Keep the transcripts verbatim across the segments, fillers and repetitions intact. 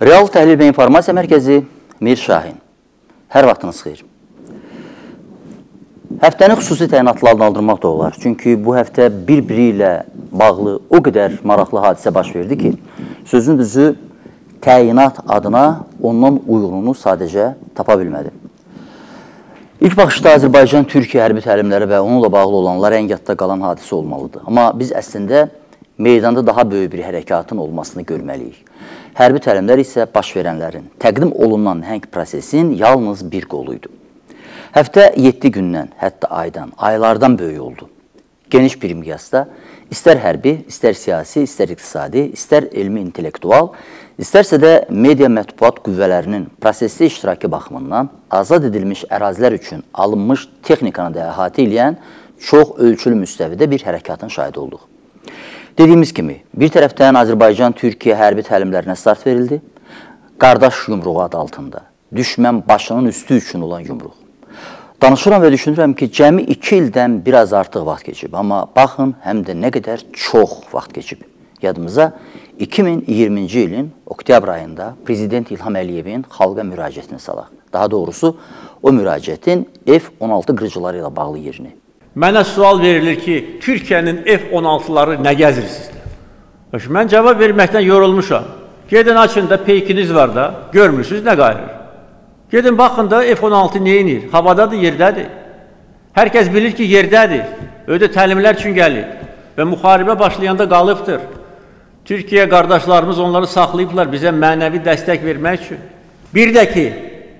Real Təhlil və İnformasiya Mərkəzi, Mir Şahin. Hər vaxtınız xeyir. Həftəni xüsusi təyinatlardan aldırmaq da olar. Çünki bu həftə bir-biri ilə bağlı o qədər maraqlı hadisə baş verdi ki, sözün düzü təyinat adına ondan uyğununu sadəcə tapa bilmədim. İlk baxışda Azərbaycan-Türkiyə hərbi təlimləri və onunla bağlı olanlar ən yadda qalan hadisə olmalıdır. Amma biz əslində meydanda daha böyük bir hərəkatın olmasını görməliyik. Hərbi təlimlər isə baş verənlərin, təqdim olunan nəhəng prosesin yalnız bir qoluydu. Həftə yeddi gündən, hətta aydan, aylardan böyük oldu. Geniş bir miqyasda istər hərbi, istər siyasi, istər iqtisadi, istər elmi intellektual, istərsə də media mətbuat qüvvələrinin prosesli iştirakı baxımından azad edilmiş ərazilər üçün alınmış texnikanı da əhatə eləyən çox ölçülü müstəvidə bir hərəkatın şahidi olduq. Dediyimiz kimi, bir tərəfdən Azərbaycan-Türkiyə hərbi təlimlərinə start verildi, qardaş yumruğu adı altında, düşmən başının üstü üçün olan yumruq. Danışıram və düşünürəm ki, cəmi iki ildən biraz artıq vaxt keçib, amma baxın, həm də nə qədər çox vaxt keçib. Yadımıza iki min iyirminci ilin oktyabr ayında Prezident İlham Əliyevin xalqa müraciətini salaq. Daha doğrusu, o müraciətin F on altı qırıcıları ilə bağlı yerini. Mənə sual verilir ki, Türkiyənin F on altıları nə gəzirsiniz? Mən cavab verməkdən yorulmuşam. Gedin açın da peykiniz var da, görmürsünüz nə qayırır. Gedin baxın da F on altı neyinir? Havadadır, yerdədir. Hər kəs bilir ki, yerdədir. Ödə təlimlər üçün gəlir və müharibə başlayanda qalıbdır. Türkiyə qardaşlarımız onları saxlayıblar bizə mənəvi dəstək vermək üçün. Bir də ki,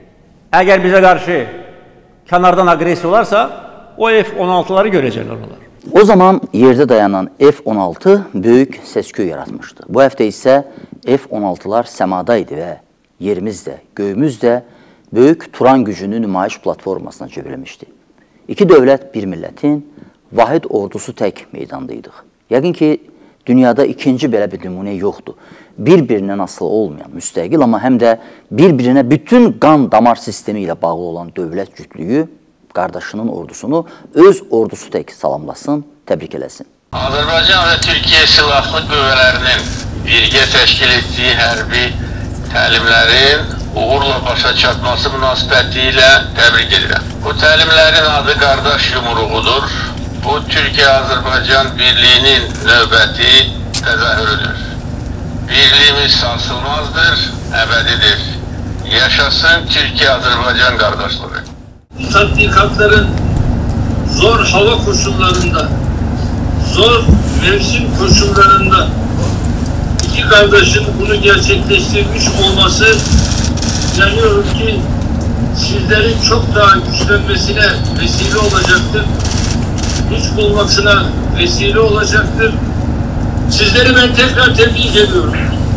əgər bizə qarşı kənardan aqresiya olarsa, o F on altıları görəcəklər onlar. O zaman yerdə dayanan F on altı böyük səs-küy yaratmışdı. Bu həftə isə F on altılar səmada idi və yerimiz də, göyümüz də böyük Turan gücünü nümayiş platformasına çevrilmişdi. İki dövlət, bir millətin vahid ordusu tək meydandaydıq. Yəqin ki, dünyada ikinci belə bir nümunə yoxdur. Bir-birindən asılı olmayan, müstəqil, amma həm də bir-birinə bütün qan damar sistemi ilə bağlı olan dövlət cütlüyü qardaşının ordusunu öz ordusu tək salamlasın, təbrik eləsin. Azərbaycan və Türkiyə silahlı qüvvələrinin birgə təşkil etdiyi hərbi təlimlərin uğurla başa çatması münasibəti ilə təbrik edirəm. Bu təlimlərin adı qardaş yumruğudur. Bu, Türkiyə-Azərbaycan birliyinin növbəti təzahürüdür. Birliyimiz sarsılmazdır, əbədidir. Yaşasın Türkiyə-Azərbaycan qardaşlığı. Tatbikatların zor hava koşullarında, zor mevsim koşullarında iki kardeşin bunu gerçekleştirmiş olması, inanıyorum ki sizlerin çok daha güçlenmesine vesile olacaktır. Güç bulmasına vesile olacaktır. Sizleri ben tekrar tebrik ediyorum.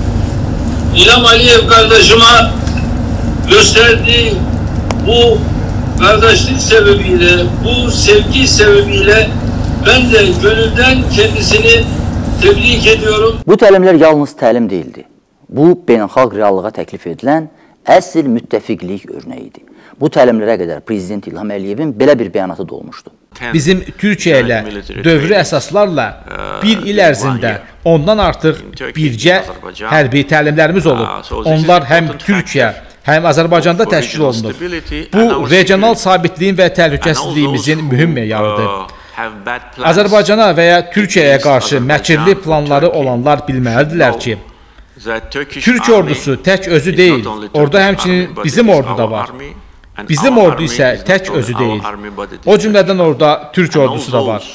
İlham Aliyev kardeşime gösterdiği bu kardeşlik sebebiyle, bu sevgi sebebiyle ben de gönülden kendisini tebrik ediyorum. Bu təlimlər yalnız təlim deyildi. Bu, beynəlxalq reallığa təklif edilən əsl müttəfiqlik örnəyidir. Bu təlimlərə qədər Prezident İlham Əliyevin belə bir bəyanatı da olmuşdu. Bizim Türkiyə ilə dövrü əsaslarla bir il ərzində ondan artıq bircə hərbi təlimlərimiz olub. Onlar həm Türkiyə, həm Azərbaycanda təşkil olunur. Bu, regional sabitliyin və təhlükəsizliyimizin mühüm meyarıdır. Azərbaycana və ya Türkiyəyə qarşı məkirli planları olanlar bilməlidirlər ki, Türk ordusu tək özü deyil, orada həmçinin bizim ordu da var. Bizim ordu isə tək özü deyil. O cümlədən orada Türk ordusu da var.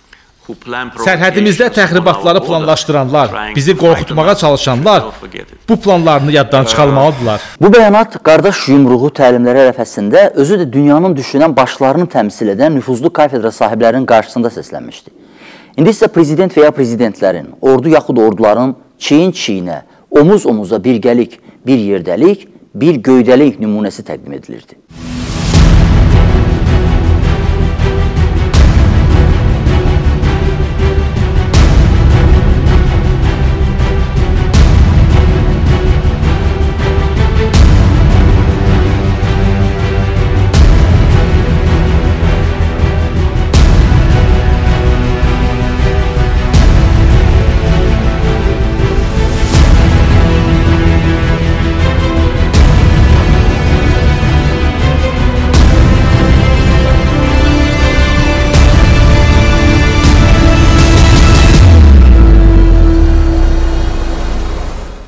Sərhədimizdə təxribatları planlaşdıranlar, bizi qorxutmağa çalışanlar bu planlarını yaddan çıxarmalıdırlar. Bu bəyanat qardaş yumruğu təlimləri ərəfəsində özü də dünyanın düşünən başlarını təmsil edən nüfuzlu kafedra sahiblərinin qarşısında səslənmişdi. İndi isə prezident və ya prezidentlərin, ordu yaxud orduların çiyin-çiyinə, omuz-omuza birgəlik, bir yerdəlik, bir göydəlik nümunəsi təqdim edilirdi.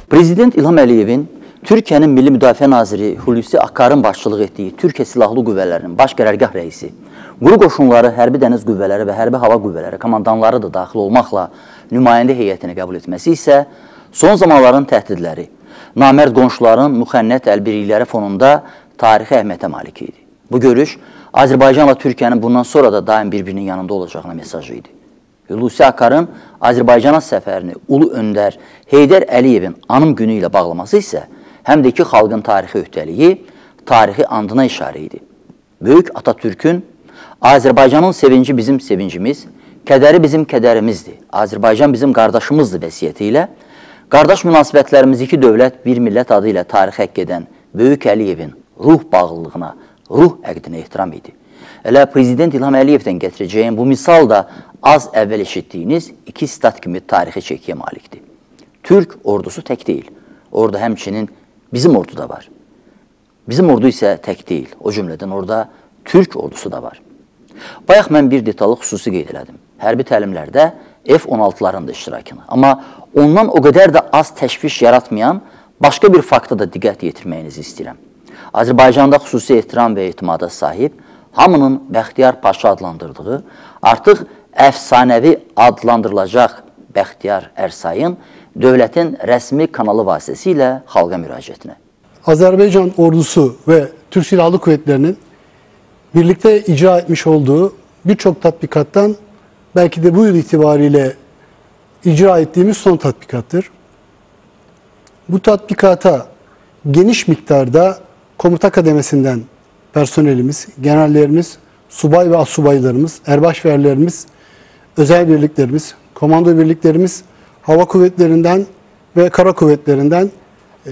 Prezident İlham Əliyevin Türkiyənin Milli Müdafiə Naziri Hulusi Akarın başçılıq etdiyi Türkiyə Silahlı Qüvvələrinin baş qərargah rəisi, quru qoşunları, hərbi dəniz qüvvələri və hərbi hava qüvvələri komandanları da daxil olmaqla nümayəndə heyətini qəbul etməsi isə son zamanların təhdidləri, namərd qonşuların müxənnət əlbirlikləri fonunda tarixi əhəmiyyətə malik idi. Bu görüş Azərbaycanla Türkiyənin bundan sonra da daim bir-birinin yanında olacağına mesajı idi. Hulusi Akarın Azərbaycana səfərini Ulu Öndər Heydər Əliyevin anım günü ilə bağlaması isə həm də iki xalqın tarixi öhdəliyi, tarixi andına işarə idi. Böyük Atatürk'ün Azərbaycanın sevinci bizim sevincimiz, kədəri bizim kədərimizdir, Azərbaycan bizim qardaşımızdır vəsiyyəti ilə qardaş münasibətlərimiz iki dövlət, bir millət adı ilə tarix həkk edən Böyük Əliyevin ruh bağlılığına, ruh əqdinə ehtiram idi. Elə Prezident İlham Əliyevdən gətirəcəyim bu misal da az əvvəl eşitdiyiniz iki stat kimi tarixi çəkiyə malikdir. Türk ordusu tək deyil. Orada həmçinin bizim ordu da var. Bizim ordu isə tək deyil. O cümlədən orada Türk ordusu da var. Bayaq mən bir detallı xüsusi qeyd elədim. Hərbi təlimlərdə F on altıların da iştirakını. Amma ondan o qədər də az təşviş yaratmayan başqa bir fakta da diqqət yetirməyinizi istəyirəm. Azərbaycanda xüsusi ehtiram və etimada sahib, hamının Bəxtiyar Paşa adlandırdığı, artıq əfsanəvi adlandırılacaq Bəxtiyar Ərsayın dövlətin rəsmi kanalı vasitəsilə xalqa müraciətinə. Azerbaycan ordusu ve Türk Silahlı Kuvvetleri'nin birlikte icra etmiş olduğu birçok tatbikattan belki de bu yıl itibariyle icra ettiğimiz son tatbikattır. Bu tatbikata geniş miktarda komuta kademesinden personelimiz, generallerimiz, subay ve astsubaylarımız, erbaş ve erlerimiz, özel birliklerimiz, komando birliklerimiz, hava kuvvetlerinden ve kara kuvvetlerinden e,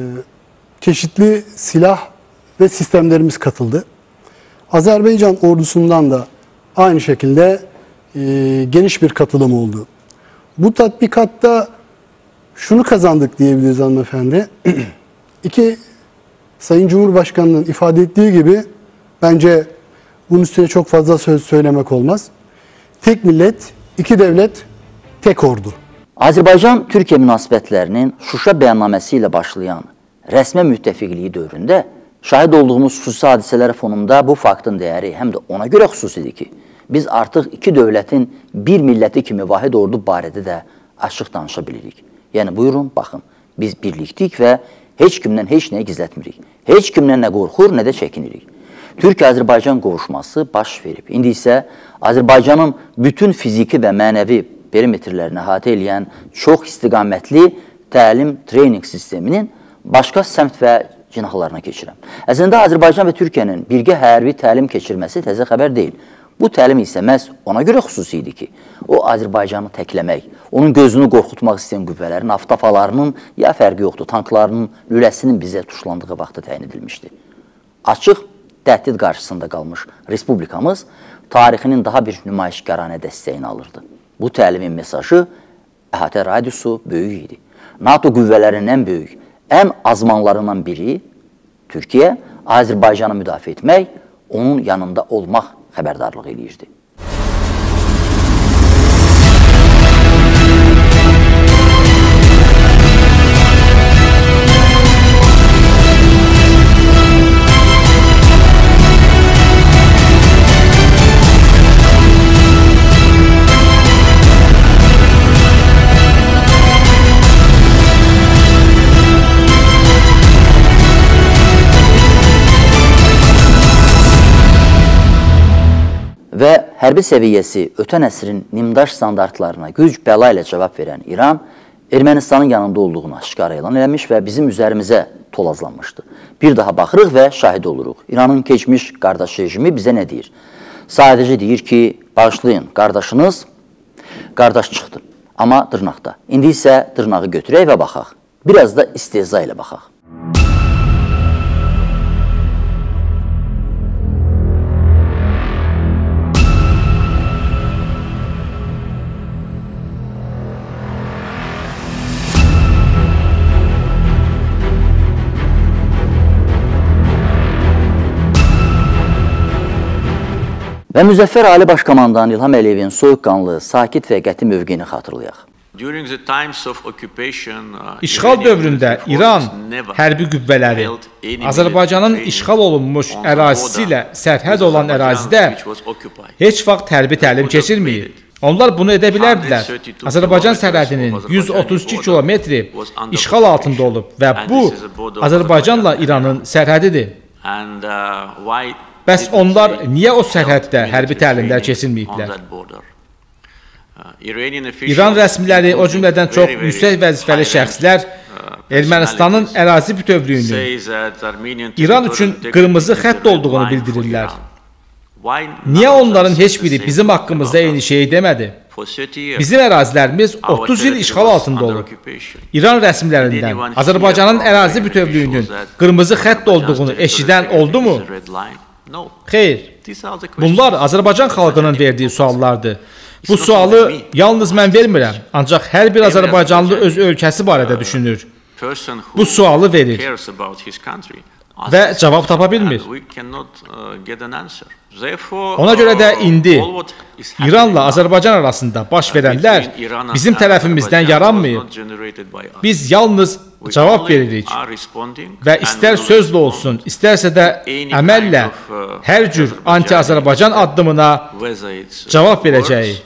çeşitli silah ve sistemlerimiz katıldı. Azerbaycan ordusundan da aynı şekilde e, geniş bir katılım oldu. Bu tatbikatta şunu kazandık diyebiliriz hanımefendi. İki, Sayın Cumhurbaşkanı'nın ifade ettiği gibi bence bunun üstüne çok fazla söz söylemek olmaz. Tek millet, iki devlet, tek ordu. Azərbaycan-Türkiyə münasibətlərinin Şuşa bəyannaməsi ilə başlayan rəsmə müttəfiqliyi dövründə şahid olduğumuz xüsusi hadisələr fonunda bu faktın dəyəri həm də ona görə xüsusidir ki, biz artıq iki dövlətin bir milləti kimi vahid ordu barədə də açıq danışa bilirik. Yəni, buyurun, baxın, biz birlikdik və heç kimdən heç nəyə gizlətmirik. Heç kimdən nə qorxur, nə də çəkinirik. Türk-Azərbaycan qovuşması baş verib. İndi isə Azərbaycanın bütün fiziki və mənəvi perimetrlərini əhatə eləyən çox istiqamətli təlim, trening sisteminin başqa səmt və cinahlarına keçirəm. Əslində, Azərbaycan və Türkiyənin birgə hərbi təlim keçirməsi təzə xəbər deyil. Bu təlim isə məhz ona görə xüsusi idi ki, o Azərbaycanı təkləmək, onun gözünü qorxutmaq istəyən qüvvələrin, avtofalarının ya fərqi yoxdur, tanklarının lüləsinin bizə tuşlandığı vaxtda təyin edilmişdi. Açıq təhdid qarşısında qalmış Respublikamız tarixinin daha bir nümayişkaranə dəstəyini alırdı. Bu təlimin mesajı əhatə radiusu böyük idi. NATO qüvvələrinin ən böyük, ən azmanlarından biri Türkiyə, Azərbaycanı müdafiə etmək, onun yanında olmaq xəbərdarlıq eləyirdi. Və hərbi səviyyəsi ötən əsrin nimdaş standartlarına güc bəla ilə cavab verən İran, Ermənistanın yanında olduğunu aşkar elan eləmiş və bizim üzərimizə tolazlanmışdı. Bir daha baxırıq və şahid oluruq. İranın keçmiş qardaş rejimi bizə nə deyir? Sadəcə deyir ki, bağışlayın, qardaşınız qardaş çıxdı, amma dırnaqda. İndi isə dırnağı götürək və baxaq. Biraz da istehza ilə baxaq. Və Müzəffər Ali Başkomandan İlham Əliyevin soyuqqanlı, sakit və qəti mövqeyini xatırlayaq. İşğal dövründə İran hərbi qüvvələri Azərbaycanın işğal olunmuş ərazisi ilə sərhəd olan ərazidə heç vaxt hərbi təlim keçirməyib. Onlar bunu edə bilərdilər. Azərbaycan sərhədinin yüz otuz iki kilometri işğal altında olub və bu Azərbaycanla İranın sərhədidir. Bəs onlar niyə o sərhəddə hərbi təlimlər keçirməyiblər? İran rəsmiləri, o cümlədən çox yüksək vəzifəli şəxslər Ermənistanın ərazi bütövlüyünün İran üçün qırmızı xətt olduğunu bildirirlər. Niyə onların heç biri bizim haqqımızda eyni şeyi demədi? Bizim ərazilərimiz otuz il işğal altında olub. İran rəsmilərindən Azərbaycanın ərazi bütövlüyünün qırmızı xətt olduğunu eşidən oldu mu? Xeyr, bunlar Azərbaycan xalqının verdiyi suallardır. Bu sualı yalnız mən vermirəm, ancaq hər bir Azərbaycanlı öz ölkəsi barədə düşünür. Bu sualı verir və cavab tapa bilmir. Ona görə də indi İranla Azərbaycan arasında baş verənlər bizim tərəfimizdən yaranmayıb. Biz yalnız cavab veririk və istər sözlə olsun, istərsə də əməllə hər cür anti-Azərbaycan addımına cavab verəcəyik.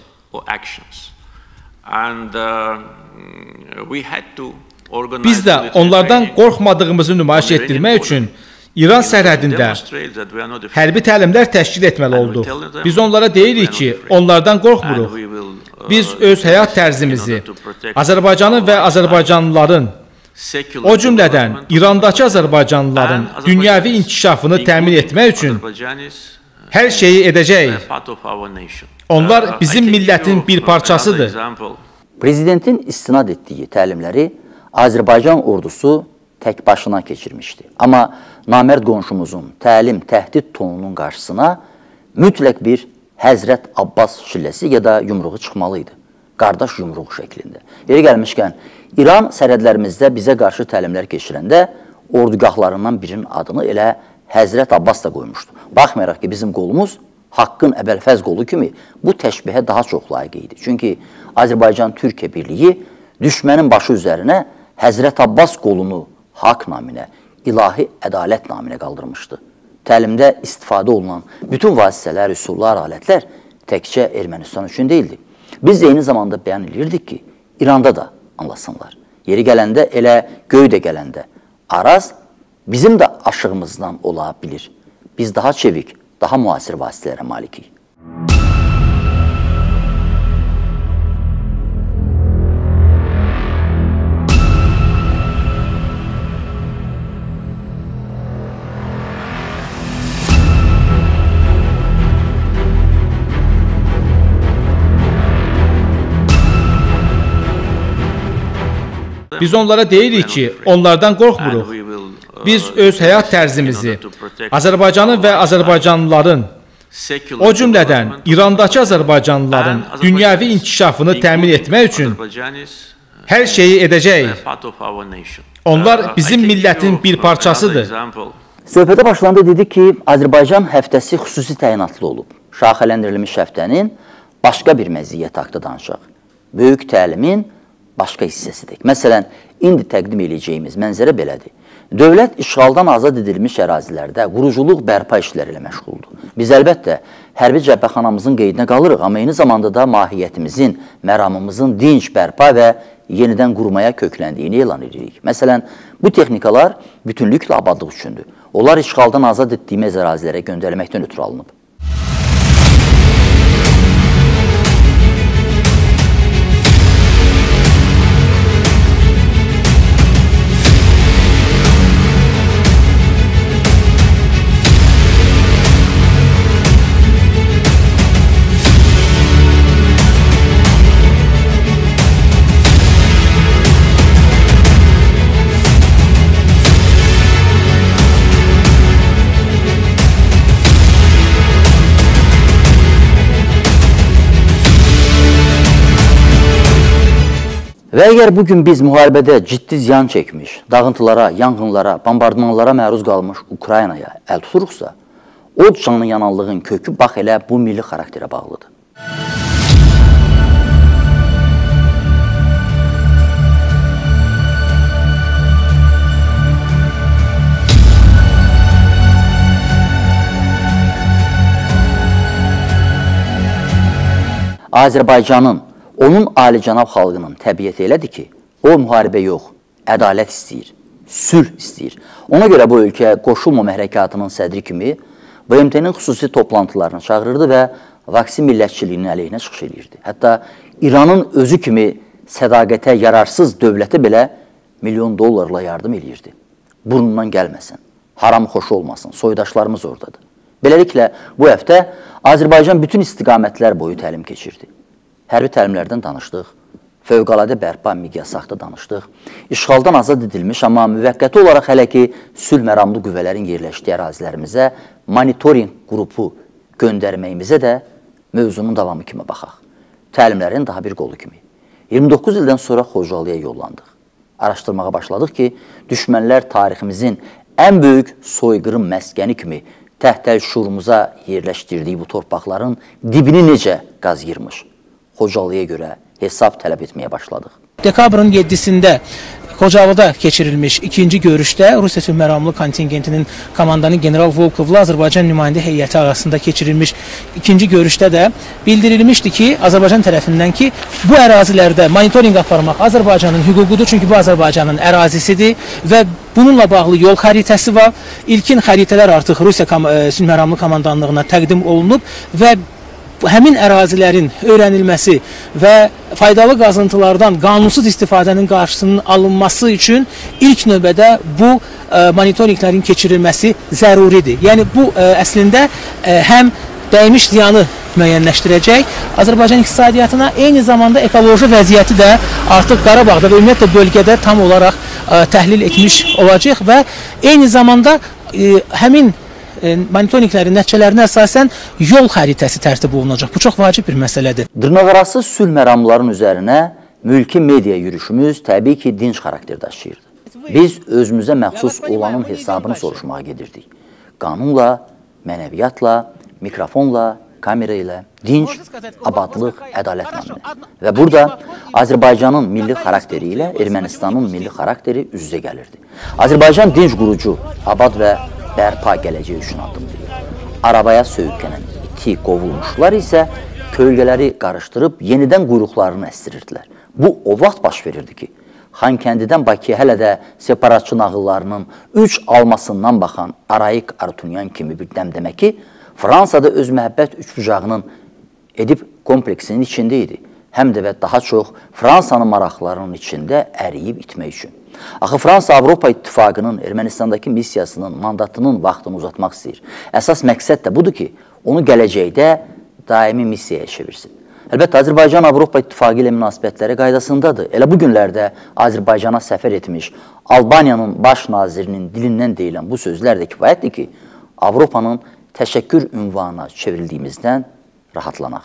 Biz də onlardan qorxmadığımızı nümayiş etdirmək üçün İran sərhədində hərbi təlimlər təşkil etməli olduq. Biz onlara deyirik ki, onlardan qorxmuruq. Biz öz həyat tərzimizi, Azərbaycanın və Azərbaycanlıların, o cümlədən İrandakı Azərbaycanlıların dünyəvi inkişafını təmin etmək üçün hər şeyi edəcəyik. Onlar bizim millətin bir parçasıdır. Prezidentin istinad etdiyi təlimləri Azərbaycan ordusu tək başına keçirmişdi. Amma namərd qonşumuzun təlim, təhdid tonunun qarşısına mütləq bir Həzrət Abbas şilləsi ya da yumruğu çıxmalıydı. Qardaş yumruğu şəklində. Yeri gəlmişkən, İran sərhədlərimizdə bizə qarşı təlimlər keçirəndə ordugahlarından birinin adını elə Həzrət Abbas da qoymuşdu. Baxmayaraq ki, bizim qolumuz Haqqın əbəlfəz qolu kimi bu təşbihə daha çox layiq idi. Çünki Azərbaycan-Türkiyə birliyi düşmənin başı üzərinə Həzrət Abbas qolunu haqq naminə, ilahi ədalət naminə qaldırmışdı. Təlimdə istifadə olunan bütün vasitələr, üsullar, alətlər təkcə Ermənistan üçün deyildi. Biz eyni zamanda bəyan edirdik ki, İranda da anlasınlar. Yeri gələndə, elə göy də gələndə Araz bizim də aşığımızdan ola bilir. Biz daha çevik, daha müasir vasitələrə malikik. Biz onlara deyirik ki, onlardan qorxmuruq. Biz öz həyat tərzimizi, Azərbaycanın və Azərbaycanlıların, o cümlədən İrandakı Azərbaycanlıların dünyəvi inkişafını təmin etmək üçün hər şeyi edəcəyik. Onlar bizim millətin bir parçasıdır. Söhbətə başlandı dedik ki, Azərbaycan həftəsi xüsusi təyinatlı olub. Şaxələndirilmiş həftənin başqa bir məziyyət haqqında danışaq. Böyük təlimin başqa hissəsidir. Məsələn, indi təqdim edəcəyimiz mənzərə belədir. Dövlət işğaldan azad edilmiş ərazilərdə quruculuq bərpa işləri ilə məşğuldur. Biz əlbəttə hərbi cəbhəxanamızın qeydinə qalırıq, amma eyni zamanda da mahiyyətimizin, məramımızın dinc bərpa və yenidən qurmaya kökləndiyini elan edirik. Məsələn, bu texnikalar bütünlüklə abadlıq üçündür. Onlar işğaldan azad etdiyimiz ərazilərə göndərilməkdən ötürü alınıb. Və əgər bugün biz müharibədə ciddi ziyan çəkmiş, dağıntılara, yanğınlara, bombardmanlara məruz qalmış Ukraynaya əl tuturuqsa, o canlı yananlığın kökü bax elə bu milli xarakterə bağlıdır. Azərbaycanın, onun alicənab xalqının təbiəti elədir ki, o müharibə yox, ədalət istəyir, sülh istəyir. Ona görə bu ölkə qoşulmama hərəkatının sədri kimi B M T-nin xüsusi toplantılarını çağırırdı və vaksi millətçiliyinin əleyhinə çıxış edirdi. Hətta İranın özü kimi sədaqətə yararsız dövlətə belə milyon dollarla yardım edirdi. Burnundan gəlməsin, haram xoş olmasın, soydaşlarımız oradadır. Beləliklə, bu həftə Azərbaycan bütün istiqamətlər boyu təlim keçirdi. Hərbi təlimlərdən danışdıq, fövqəladə bərpa miqyasaqda danışdıq, işğaldan azad edilmiş, amma müvəqqəti olaraq hələ ki sülh məramlı qüvvələrin yerləşdiyi ərazilərimizə monitoring qrupu göndərməyimizə də mövzunun davamı kimi baxaq. Təlimlərin daha bir qolu kimi. iyirmi doqquz ildən sonra Xocalıya yollandıq. Araşdırmağa başladıq ki, düşmənlər tariximizin ən böyük soyqırım məskəni kimi təhtəl şuurumuza yerləşdirdiyi bu torpaqların dibini necə qaz yırmış. Xocalıya görə hesab tələb etməyə başladıq. Dekabrın yeddisində Xocalıda keçirilmiş ikinci görüşdə Rusiya sülh məramlı kontingentinin komandanı General Volkovla Azərbaycan nümayəndə heyəti arasında keçirilmiş ikinci görüşdə də bildirilmişdi ki, Azərbaycan tərəfindən ki, bu ərazilərdə monitorinq aparmaq Azərbaycanın hüququdur, çünki bu Azərbaycanın ərazisidir və bununla bağlı yol xəritəsi var. İlkin xəritələr artıq Rusiya sülh məramlı komandanlığına təqdim olunub və həmin ərazilərin öyrənilməsi və faydalı qazıntılardan qanunsuz istifadənin qarşısının alınması üçün ilk növbədə bu monitorinqlərin keçirilməsi zəruridir. Yəni bu əslində həm dəymiş ziyanı müəyyənləşdirəcək, Azərbaycan iqtisadiyyatına, eyni zamanda ekoloji vəziyyəti də artıq Qarabağda və ümumiyyətlə bölgədə tam olaraq təhlil etmiş olacaq və eyni zamanda həmin monitorinqlərin nəticələrinə əsasən yol xəritəsi tərtib olunacaq. Bu çox vacib bir məsələdir. Dırnaqarası sülh məramlarının üzərinə mülki media yürüşümüz təbii ki, dinc xarakter daşıyırdı. Biz özümüzə məxsus olanın hesabını soruşmağa gedirdik. Qanunla, mənəviyyatla, mikrofonla, kamera ilə, dinc, abadlıq, ədalət namına. Və burada Azərbaycanın milli xarakteri ilə Ermənistanın milli xarakteri üz-üzə gəlirdi. Azərbaycan dinc qurucu, abad və bərpa gələcəyi üçün addımlayır. Arabaya söykənən iti qovulmuşlar isə kölgələri qarışdırıb yenidən quyruqlarını əstirirdilər. Bu, o vaxt baş verirdi ki, Xankəndidən Bakıya hələ də separatçı nağıllarının üç almasından baxan Arayik Artunyan kimi bir dəmdəmə ki, Fransada öz məhəbbət üçbucağının edib kompleksinin içində idi. Həm də və daha çox Fransanın maraqlarının içində əriyib itmək üçün. Axı Fransa Avropa İttifaqının Ermənistandakı missiyasının mandatının vaxtını uzatmaq istəyir. Əsas məqsəd də budur ki, onu gələcəkdə daimi missiyaya çevirsin. Əlbəttə, Azərbaycan Avropa İttifaqı ilə münasibətləri qaydasındadır. Elə bu günlərdə Azərbaycana səfər etmiş Albaniyanın baş nazirinin dilindən deyilən bu sözlər də kifayətdir ki, Avropanın təşəkkür ünvanına çevrildiyimizdən rahatlanaq.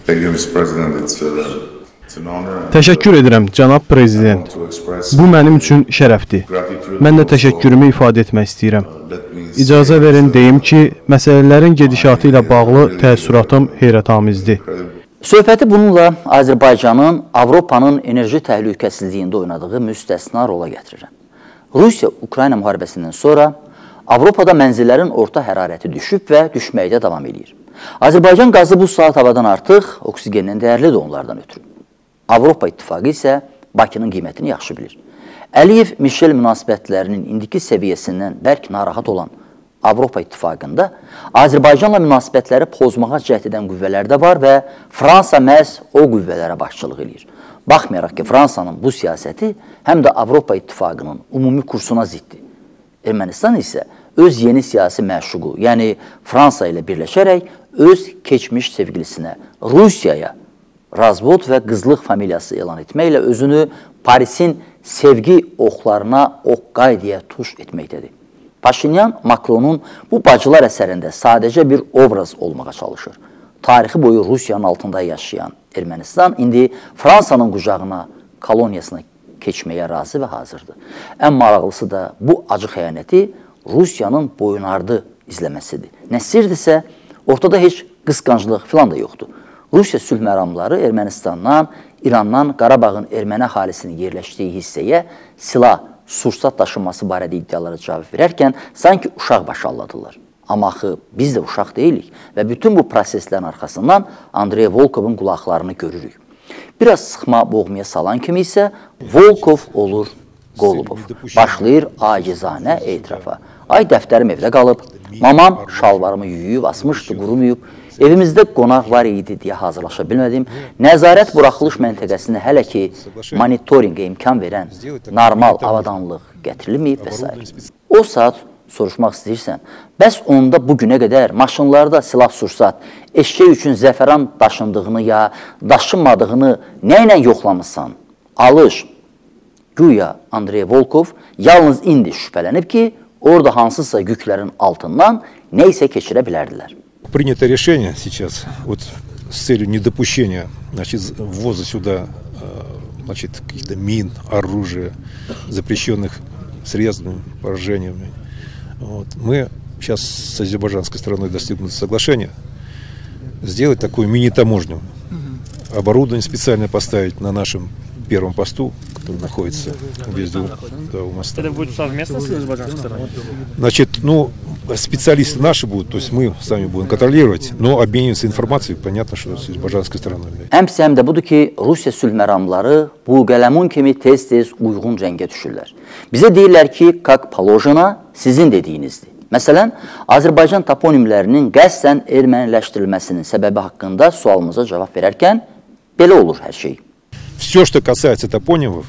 Təşəkkür edirəm, cənab prezident. Bu mənim üçün şərəfdir. Mən də təşəkkürümü ifadə etmək istəyirəm. İcazə verin deyim ki, məsələlərin gedişatı ilə bağlı təəssüratım heyrətamizdir. Söhbəti bununla Azərbaycanın Avropanın enerji təhlükəsizliyində oynadığı müstəsna rola gətirirəm. Rusiya-Ukrayna müharibəsindən sonra Avropada mənzillərin orta hərarəti düşüb və düşməkdə davam edir. Azərbaycan qazı bu saat havadan artıq oksigendən dəyərlidir onlardan ötürü. Avropa İttifaqı isə Bakının qiymətini yaxşı bilir. Əliyev-Mişel münasibətlərinin indiki səviyyəsindən bərk narahat olan Avropa İttifaqında Azərbaycanla münasibətləri pozmağa cəhd edən qüvvələr də var və Fransa məhz o qüvvələrə başçılıq edir. Baxmayaraq ki, Fransanın bu siyasəti həm də Avropa İttifaqının ümumi kursuna ziddir. Ermənistan isə öz yeni siyasi məşuqu, yəni Fransa ilə birləşərək öz keçmiş sevgilisinə, Rusiyaya razvod və qızlıq familiyası elan etməklə özünü Parisin sevgi oxlarına oqqay deyə tuş etməkdədir. Paşinyan, Makronun bu bacılar əsərində sadəcə bir obraz olmağa çalışır. Tarixi boyu Rusiyanın altında yaşayan Ermənistan indi Fransanın qucağına, koloniyasına keçməyə razı və hazırdır. Ən maraqlısı da bu acı xəyanəti Rusiyanın boyunardı izləməsidir. Nə sirdirsə, ortada heç qısqanclıq filan da yoxdur. Rusiya sülh məramları Ermənistandan, İrandan Qarabağın erməni əhalisinin yerləşdiyi hissəyə silah, sursat daşınması barədə iddialara cavab verərkən sanki uşaq başı alladılar. Amma axı biz də uşaq deyilik və bütün bu proseslərin arxasından Andrey Volkovun qulaqlarını görürük. Biraz sıxma boğmaya salan kimi isə Volkov olur Golubov. Başlayır acizanə etirafa. Ay dəftərim evdə qalıb, mamam şalvarımı yuyub, asmışdı, qurumayıb, evimizdə qonaq var idi deyə hazırlaşa bilmədim. Nəzarət buraxılış məntəqəsində hələ ki monitorinqə imkan verən normal avadanlıq gətirilməyib və s. O saat soruşmaq istəyirsən, bəs onda bugünə qədər maşınlarda silah sursat, eşkək üçün zəfəran daşındığını ya daşınmadığını nə ilə yoxlamışsan? Alış, güya Andrey Volkov yalnız indi şübhələnib ki, orada hansısa yüklərin altından nə isə keçirə bilərdilər. Принято решение сейчас вот с целью недопущения, значит, ввоза сюда, значит, каких-то мин, оружия, запрещенных средствами, поражениями. Вот. Мы сейчас с азербайджанской стороной достигнуты соглашения сделать такую мини-таможню. Оборудование специально поставить на нашем первом посту, который находится везде у моста. Это будет совместно с азербайджанской стороной? Значит, ну, специалисты наши будут, то есть мы сами будем контролировать, но обмениваться информацией, понятно, что с азербайджанской стороной. Həmsə həm də budur ki, Rusiya sülh məramları bu qələmun kimi tez-tez uyğun cəngə düşürlər. Bizə deyirlər ki, как положено, sizin dediyinizdir. Məsələn, Azərbaycan toponimlərinin qəsdən erməniləşdirilməsinin səbəbi haqqında sualımıza cavab verərkən belə olur hər şey. Все, что касается топонимов,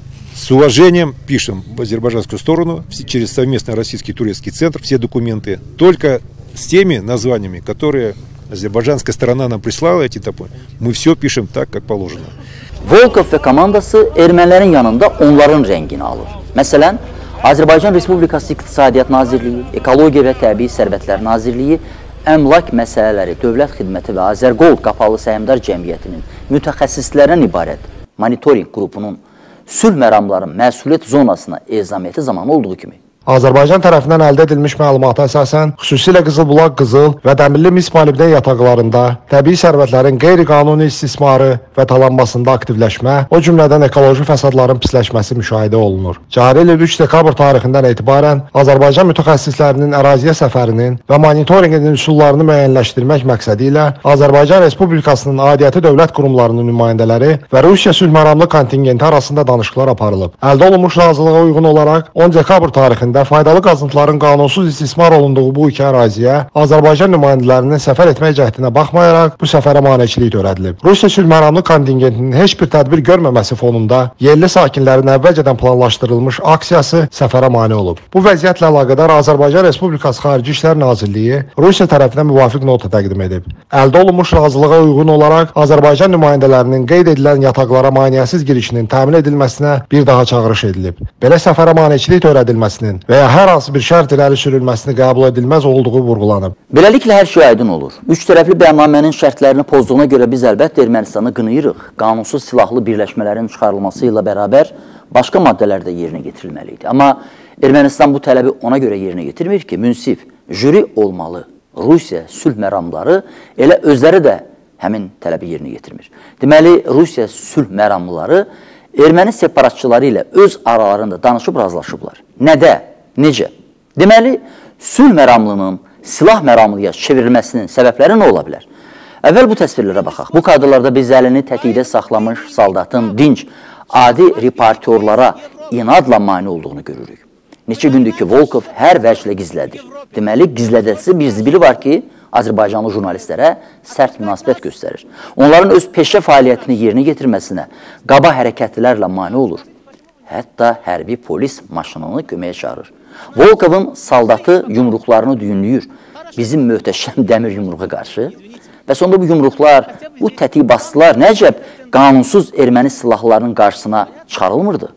с уважением пишем в азербайджанскую сторону через совместный российский и турецкий центр все документы, только с теми названиями, которые азербайджанская сторона нам прислала, эти топонимы, мы все пишем так, как положено. Volkov və komandası ermənilərin yanında onların rəngini alır. Məsələn, Azərbaycan Respublikası İqtisadiyyat Nazirliyi, Ekologiya və Təbii Sərvətlər Nazirliyi, Əmlak Məsələləri Dövlət Xidməti və Azərgold Qapalı Səhmdar Cəmiyyətinin mütəxəssislərdən ibarət monitoring qrupunun sülh məramların məsuliyyət zonasına ezamiyyəti zamanı olduğu kimi. Azərbaycan tərəfindən əldə edilmiş məlumata əsasən, xüsusilə Qızılbulaq Qızıl və Dəmirli mis molibden yataqlarında təbii sərvətlərin qeyri-qanuni istismarı və talanmasında aktivləşmə, o cümlədən ekoloji fəsadların pisləşməsi müşahidə olunur. Cari il üç dekabr tarixindən etibarən Azərbaycan mütəxəssislərinin əraziyə səfərinin və monitorinqinin üsullarını müəyyənləşdirmək məqsədi ilə Azərbaycan Respublikasının aidiyyəti dövlət qurumlarının nümayəndələri və Rusiya sülh məramlı kontingenti arasında danışıqlar aparılıb. Əldə olunmuş razılığa uyğun olaraq on dekabr tarixində faydalı qazıntıların qanunsuz istismar olunduğu bu iki əraziyə Azərbaycan nümayəndələrinin səfər etmək cəhdinə baxmayaraq bu səfərə maneçilik törədilib. Rusiya sülh məramlı kontingentinin heç bir tədbir görməməsi fonunda yerli sakinlərin əvvəlcədən planlaşdırılmış aksiyası səfərə mane olub. Bu vəziyyətlə əlaqədar Azərbaycan Respublikası Xarici İşlər Nazirliyi Rusiya tərəfindən müvafiq nota təqdim edib. Əldə olunmuş razılığa uyğun olaraq Azərbaycan nümayəndələrinin qeyd edilən yataqlara maneəsiz girişinin təmin edilməsinə bir daha çağırış edilib. Belə səfərə maneçilik törədilməsinin və ya hər hansı bir şərt irəli sürülməsini qəbul edilməz olduğu vurğulanıb. Beləliklə hər şey aydın olur. Üç tərəfli bəyannamənin şərtlərini pozduğuna görə biz əlbəttə Ermənistanı qınayırıq. Qanunsuz silahlı birləşmələrin çıxarılması ilə bərabər başqa maddələr də yerinə getirilməliydi. Amma Ermənistan bu tələbi ona görə yerinə getirmir ki, münsif, jüri olmalı. Rusiya sülh məramları elə özləri də həmin tələbi yerinə getirmir. Deməli, Rusiya sülh məramlıları erməni separatçıları ilə öz aralarında danışıb razılaşıblar. Nədə? Necə? Deməli, sülh məramlının silah məramlıya çevrilməsinin səbəbləri nə ola bilər? Əvvəl bu təsvirlərə baxaq. Bu kadrlarda biz əlini tətikdə saxlamış saldatın dinc, adi reportyorlara inadla mani olduğunu görürük. Neçə gündür ki, Volkov hər vəclə gizlədir. Deməli, gizlədəsi bir zibili var ki, Azərbaycanlı jurnalistlərə sərt münasibət göstərir. Onların öz peşə fəaliyyətini yerinə getirməsinə qaba hərəkətlərlə mani olur. Hətta hərbi polis maşınını köməyə çağırır. Volkovun saldatı yumruqlarını düyünləyir bizim möhtəşəm dəmir yumruğa qarşı. Və sonunda bu yumruqlar, bu tətik bastılar nəcəb qanunsuz erməni silahlarının qarşısına çıxarılmırdı.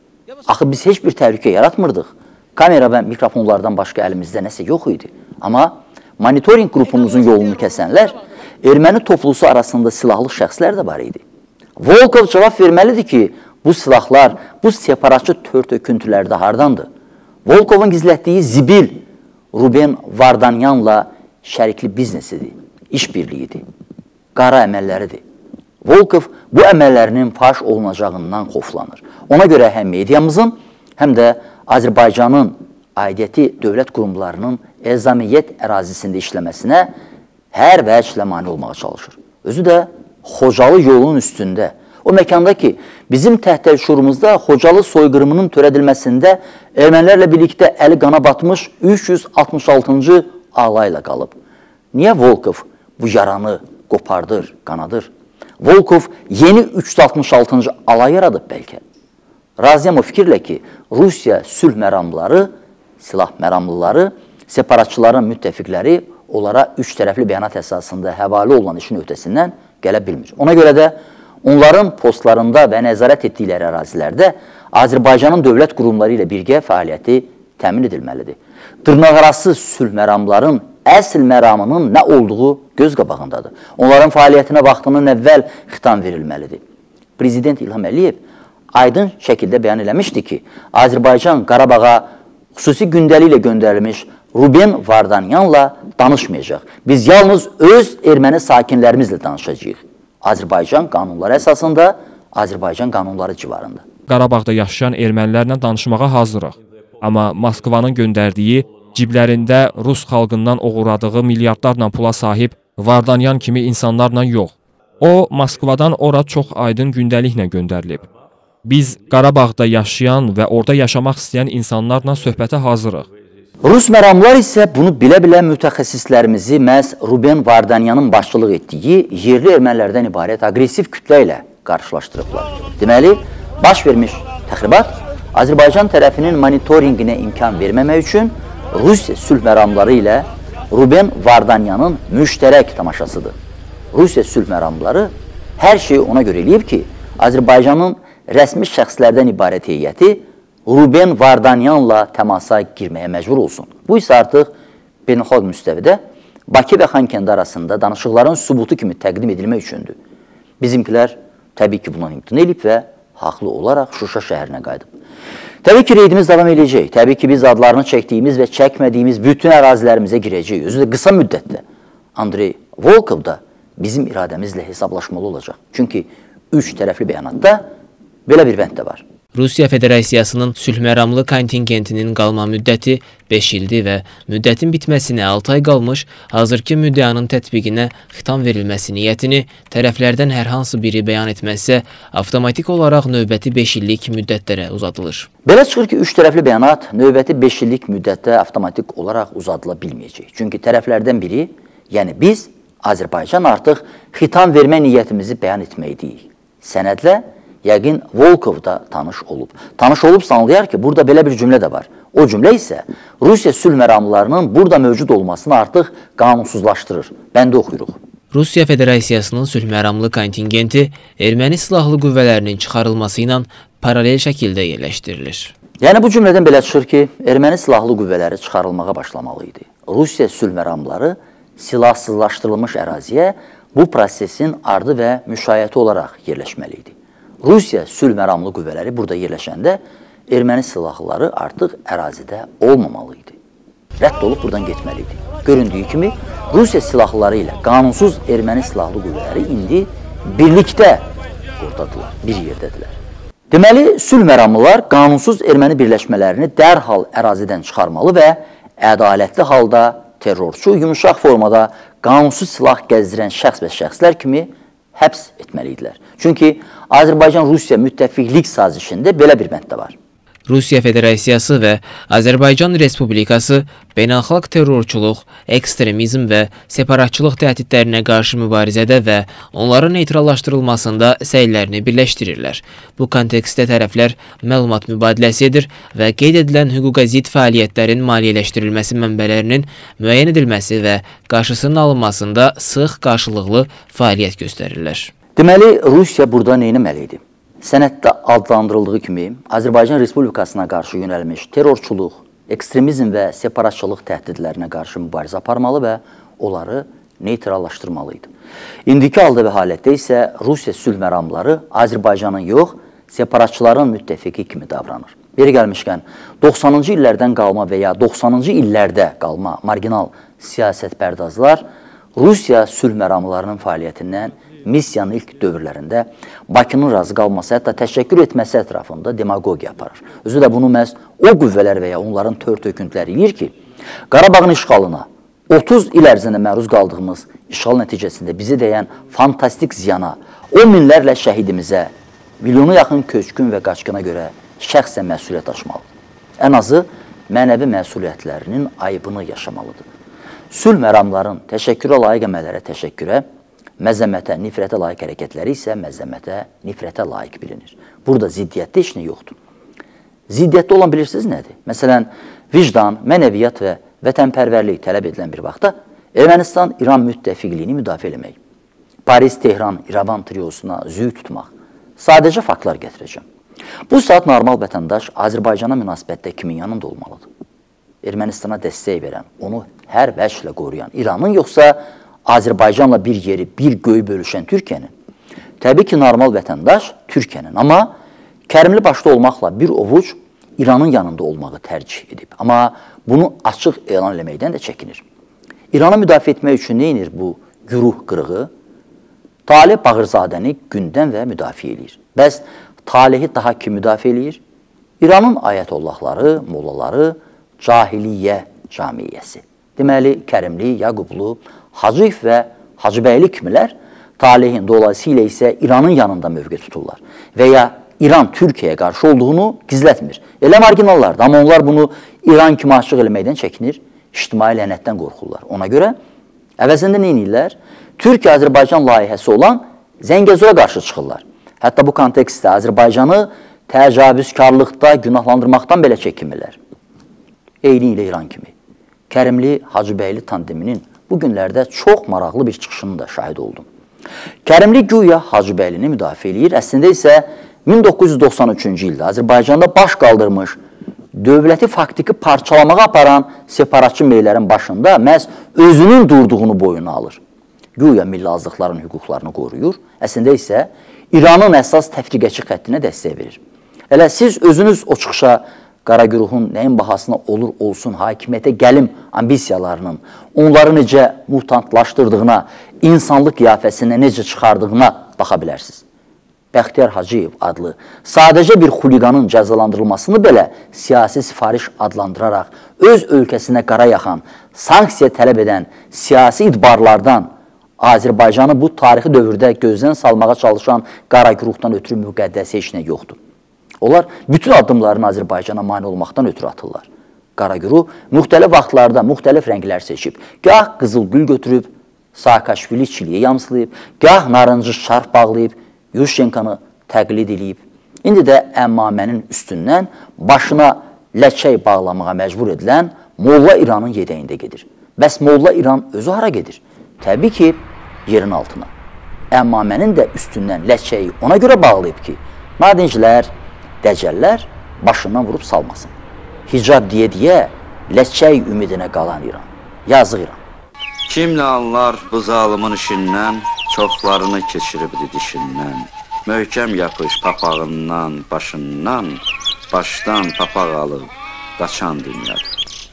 Axı biz heç bir təhlükə yaratmırdıq. Kamera və mikrofonlardan başqa əlimizdə nəsə yox idi. Amma monitoring qrupumuzun yolunu kəsənlər, erməni toplusu arasında silahlı şəxslər də var idi. Volkov cavab verməlidir ki, bu silahlar, bu separatçı tört-töküntülərdə hardandır? Volkovun gizlətdiyi zibil Ruben Vardanyanla şərikli biznesidir, işbirliyidir, qara əməlləridir. Volkov bu əməllərinin faş olunacağından xoflanır. Ona görə həm mediamızın, həm də Azərbaycanın aidiyyəti dövlət qurumlarının ezamiyyət ərazisində işləməsinə hər vəclə mane olmağa çalışır. Özü də Xocalı yolunun üstündə, o məkanda ki, bizim təhtəl şuurumuzda Xocalı soyqırımının törədilməsində ermənilərlə birlikdə əli qana batmış üç yüz altmış altıncı alayla qalıb. Niyə Volkov bu yaranı qopardır, qanadır? Volkov yeni üç yüz altmış altıncı alay yaradıb bəlkə. Razıyam o fikirlə ki, Rusiya sülh məramlıları, silah məramlıları, separatçıların müttəfiqləri onlara üç tərəfli bəyanat əsasında həvalə olan işin öhdəsindən gələ bilmir. Ona görə də onların postlarında və nəzarət etdikləri ərazilərdə Azərbaycanın dövlət qurumları ilə birgə fəaliyyəti təmin edilməlidir. Dırnaqarası sülh məramların əsl məramının nə olduğu göz qabağındadır. Onların fəaliyyətinə vaxtının əvvəl xitam verilməlidir. Prezident İlham Əliyev aydın şəkildə bəyan eləmişdi ki, Azərbaycan Qarabağa xüsusi gündəlik ilə göndərilmiş Ruben Vardanyanla danışmayacaq. Biz yalnız öz erməni sakinlərimizlə danışacağıq. Azərbaycan qanunları əsasında, Azərbaycan qanunları civarında. Qarabağda yaşayan ermənilərlə danışmağa hazırıq. Amma Moskvanın göndərdiyi, ciblərində Rus xalqından oğurladığı milyardlarla pula sahib Vardanyan kimi insanlarla yox. O, Moskvadan ora çox aydın gündəliklə göndərilib. Biz Qarabağda yaşayan və orada yaşamaq istəyən insanlarla söhbətə hazırıq. Rus məramlar isə bunu bilə-bilə mütəxəssislərimizi məhz Ruben Vardanyanın başçılıq etdiyi yerli ermənilərdən ibarət aqressiv kütlə ilə qarşılaşdırıblar. Deməli, baş vermiş təxribat Azərbaycan tərəfinin monitorinqinə imkan verməmək üçün Rusiya sülh məramları ilə Ruben Vardanyanın müştərək tamaşasıdır. Rusiya sülh məramları hər şeyi ona görə eləyib ki, Azərbaycanın rəsmi şəxslərdən ibarət heyəti Ruben Vardanyanla təmasa girməyə məcbur olsun. Bu isə artıq beynəlxalq müstəvidə Bakı və Xankəndi arasında danışıqların sübutu kimi təqdim edilmək üçündür. Bizimkilər təbii ki, bundan imtina edib və haqlı olaraq Şuşa şəhərinə qayıdıb. Təbii ki, reydimiz davam edəcək. Təbii ki, biz adlarını çəkdiyimiz və çəkmədiyimiz bütün ərazilərimizə girəcək. Özü də qısa müddətdə Andrey Volkov da bizim iradəmizlə hesablaşmalı olacaq. Çünki üç tərəfli bəyanatda belə bir vənd də var. Rusiya Federasiyasının sülh məramlı kontingentinin qalma müddəti beş ildir və müddətin bitməsinə altı ay qalmış, hazırki müddəanın tətbiqinə xitam verilməsi niyyətini tərəflərdən hər hansı biri bəyan etməzsə, avtomatik olaraq növbəti beş illik müddətlərə uzadılır. Belə çıxır ki, üç tərəfli bəyanat növbəti beş illik müddətdə avtomatik olaraq uzadıla bilməyəcək. Çünki tərəflərdən biri, yəni biz, Azərbaycan artıq xitam vermə niyyətimizi bəyan etməkdəyik. Sənədlə yəqin Volkov da tanış olub. Tanış olubsa anlayar ki, burada belə bir cümlə də var. O cümlə isə Rusiya sülh məramlılarının burada mövcud olmasını artıq qanunsuzlaşdırır. Bəndə oxuyuruq. Rusiya Federasiyasının sülh məramlı kontingenti erməni silahlı qüvvələrinin çıxarılması ilə paralel şəkildə yerləşdirilir. Yəni bu cümlədən belə çıxır ki, erməni silahlı qüvvələri çıxarılmağa başlamalı idi. Rusiya sülh məramlıları silahsızlaşdırılmış əraziyə bu prosesin ardı və müşayiəti olaraq yerləşməli idi. Rusiya sülh məramlı qüvvələri burada yerləşəndə erməni silahlıları artıq ərazidə olmamalı idi. Rədd olub buradan getməli idi. Göründüyü kimi, Rusiya silahlıları ilə qanunsuz erməni silahlı qüvvələri indi birlikdə oradadılar, bir yerdədirlər. Deməli, sülh məramlılar qanunsuz erməni birləşmələrini dərhal ərazidən çıxarmalı və ədalətli halda terrorçu, yumuşaq formada qanunsuz silah gəzdirən şəxs və şəxslər kimi həbs etməliydilər. Çünki Azərbaycan-Rusiya müttəfiqlik sazişində belə bir bənd də var. Rusiya Federasiyası və Azərbaycan Respublikası beynəlxalq terrorçuluq, ekstremizm və separatçılıq təhdidlərinə qarşı mübarizədə və onların neytrallaşdırılmasında səylərini birləşdirirlər. Bu kontekstdə tərəflər məlumat mübadiləsi edir və qeyd edilən hüquqa zidd fəaliyyətlərin maliyyələşdirilməsi mənbələrinin müəyyən edilməsi və qarşısının alınmasında sıx qarşılıqlı fəaliyyət göstərirlər. Deməli, Rusiya burada neynəməli idi? Sənəddə adlandırıldığı kimi, Azərbaycan Respublikasına qarşı yönəlmiş terrorçuluq, ekstremizm və separatçılıq təhdidlərinə qarşı mübarizə aparmalı və onları neytrallaşdırmalı idi. İndiki halda və halətdə isə Rusiya sülh məramları Azərbaycanın yox, separatçıların müttəfiqi kimi davranır. Biri gəlmişkən, doxsanıncı illərdən qalma və ya doxsanıncı illərdə qalma marginal siyasət bərdazlar Rusiya sülh məramlarının fəaliyyətindən missiyanın ilk dövrlərində Bakının razı qalması, hətta təşəkkür etməsi ətrafında demagogiya aparır. Özü də bunu məhz o qüvvələr və ya onların tör töküntüləri eləyir ki, Qarabağın işğalına, otuz il ərzində məruz qaldığımız işğal nəticəsində bizi dəyən fantastik ziyana, on minlərlə şəhidimizə, milyonu yaxın köçkün və qaçqına görə şəxsən məsuliyyət daşımalıdır. Ən azı mənəvi məsuliyyətlərinin ayıbını yaşamalıdır. Sülh məramların təşəkkürə layiq əməllərə təşəkkürə, məzəmmətə, nifrətə layiq hərəkətləri isə məzəmmətə, nifrətə layiq bilinir. Burada ziddiyyətdə heç nə yoxdur. Ziddiyyətdə olan bilirsiniz nədir? Məsələn, vicdan, mənəviyyat və vətənpərvərlik tələb edilən bir vaxtda Ermənistan-İran müttəfiqliyini müdafiə eləmək, Paris, Tehran, İrəvan triosuna züy tutmaq, sadəcə faktlar gətirəcəm. Bu saat normal vətəndaş Azərbaycana münasibətdə kimin yanında olmalıdır? Ermənistana dəstək verən, onu hər vəçlə qoruyan İranın, yoxsa Azərbaycanla bir yeri, bir göyü bölüşən Türkiyənin? Təbii ki, normal vətəndaş Türkiyənin, amma Kərimli başda olmaqla bir ovuc İranın yanında olmağı tərcih edib. Amma bunu açıq elan eləməkdən də çəkinir. İranı müdafiə etmək üçün neynir bu güruh qırığı? Talih Bağırzadəni gündən və müdafiə edir. Bəs talihi daha kim müdafiə edir? İranın ayətollahları, mollaları, cahiliyyə camiyyəsi. Deməli, Kərimli, Yaqublu, Hacıyev və Hacıbəyli kimilər talihin dolayısıyla isə İranın yanında mövqe tuturlar. Və ya İran Türkiyəyə qarşı olduğunu gizlətmir. Elə marginallardır, amma onlar bunu İran kimi açıq eləməkdən çəkinir, ictimai lənətdən qorxurlar. Ona görə əvəzində nə edirlər? Türkiyə-Azərbaycan layihəsi olan Zəngəzura qarşı çıxırlar. Hətta bu kontekstdə Azərbaycanı təcavüzkarlıqda günahlandırmaqdan belə çəkinmirlər. Eyni ilə İran kimi. Kərimli Hacıbəyli tandeminin bu günlərdə çox maraqlı bir çıxışını da şahid oldum. Kərimli güya Hacıbəylini müdafiə edir, əslində isə min doqquz yüz doxsan üçüncü ildə Azərbaycanda baş qaldırmış, dövləti faktiki parçalamağa aparan separatçı meylərin başında məhz özünün durduğunu boyuna alır. Güya milli azlıqların hüquqlarını qoruyur, əslində isə İranın əsas təfriqəçi xəttinə dəstək verir. Elə siz özünüz o çıxışa Qaragüruhun nəyin bahasına olur olsun hakimiyyətə gəlim ambisiyalarının, onları necə mutantlaşdırdığına, insanlıq qiyafəsinə necə çıxardığına baxa bilərsiniz. Bəxtiyar Hacıyev adlı sadəcə bir xuliqanın cəzalandırılmasını belə siyasi sifariş adlandıraraq öz ölkəsinə qara yaxan, sanksiya tələb edən siyasi idbarlardan Azərbaycanı bu tarixi dövrdə gözdən salmağa çalışan Qaragüruhdan ötürü müqəddəsi heç nə yoxdur. Onlar bütün addımlarını Azərbaycana mane olmaqdan ötürü atırlar. Qaragüruh müxtəlif vaxtlarda müxtəlif rənglər seçib, gah qızıl gül götürüb, Saakashvili Çiliyə yamsılayıb, gah narıncı şarf bağlayıb, Yushchenkanı təqlid edib. İndi də əmmamənin üstündən başına ləçək bağlamağa məcbur edilən Molla İranın yedəyində gedir. Bəs Molla İran özü hara gedir? Təbii ki, yerin altına. Əmmamənin də üstündən ləçəyi ona görə bağlayıb ki, nadinclər, dəcəllər başından vurub salmasın. Hicab deyə-deyə ləçək ümidinə qalan İran. Yazıq İran. Kimlə anlar bu zalımın işindən, çoxlarını keçiribdi dişindən. Möhkəm yapış papağından, başından, başdan papaq alıb, qaçan dünyada.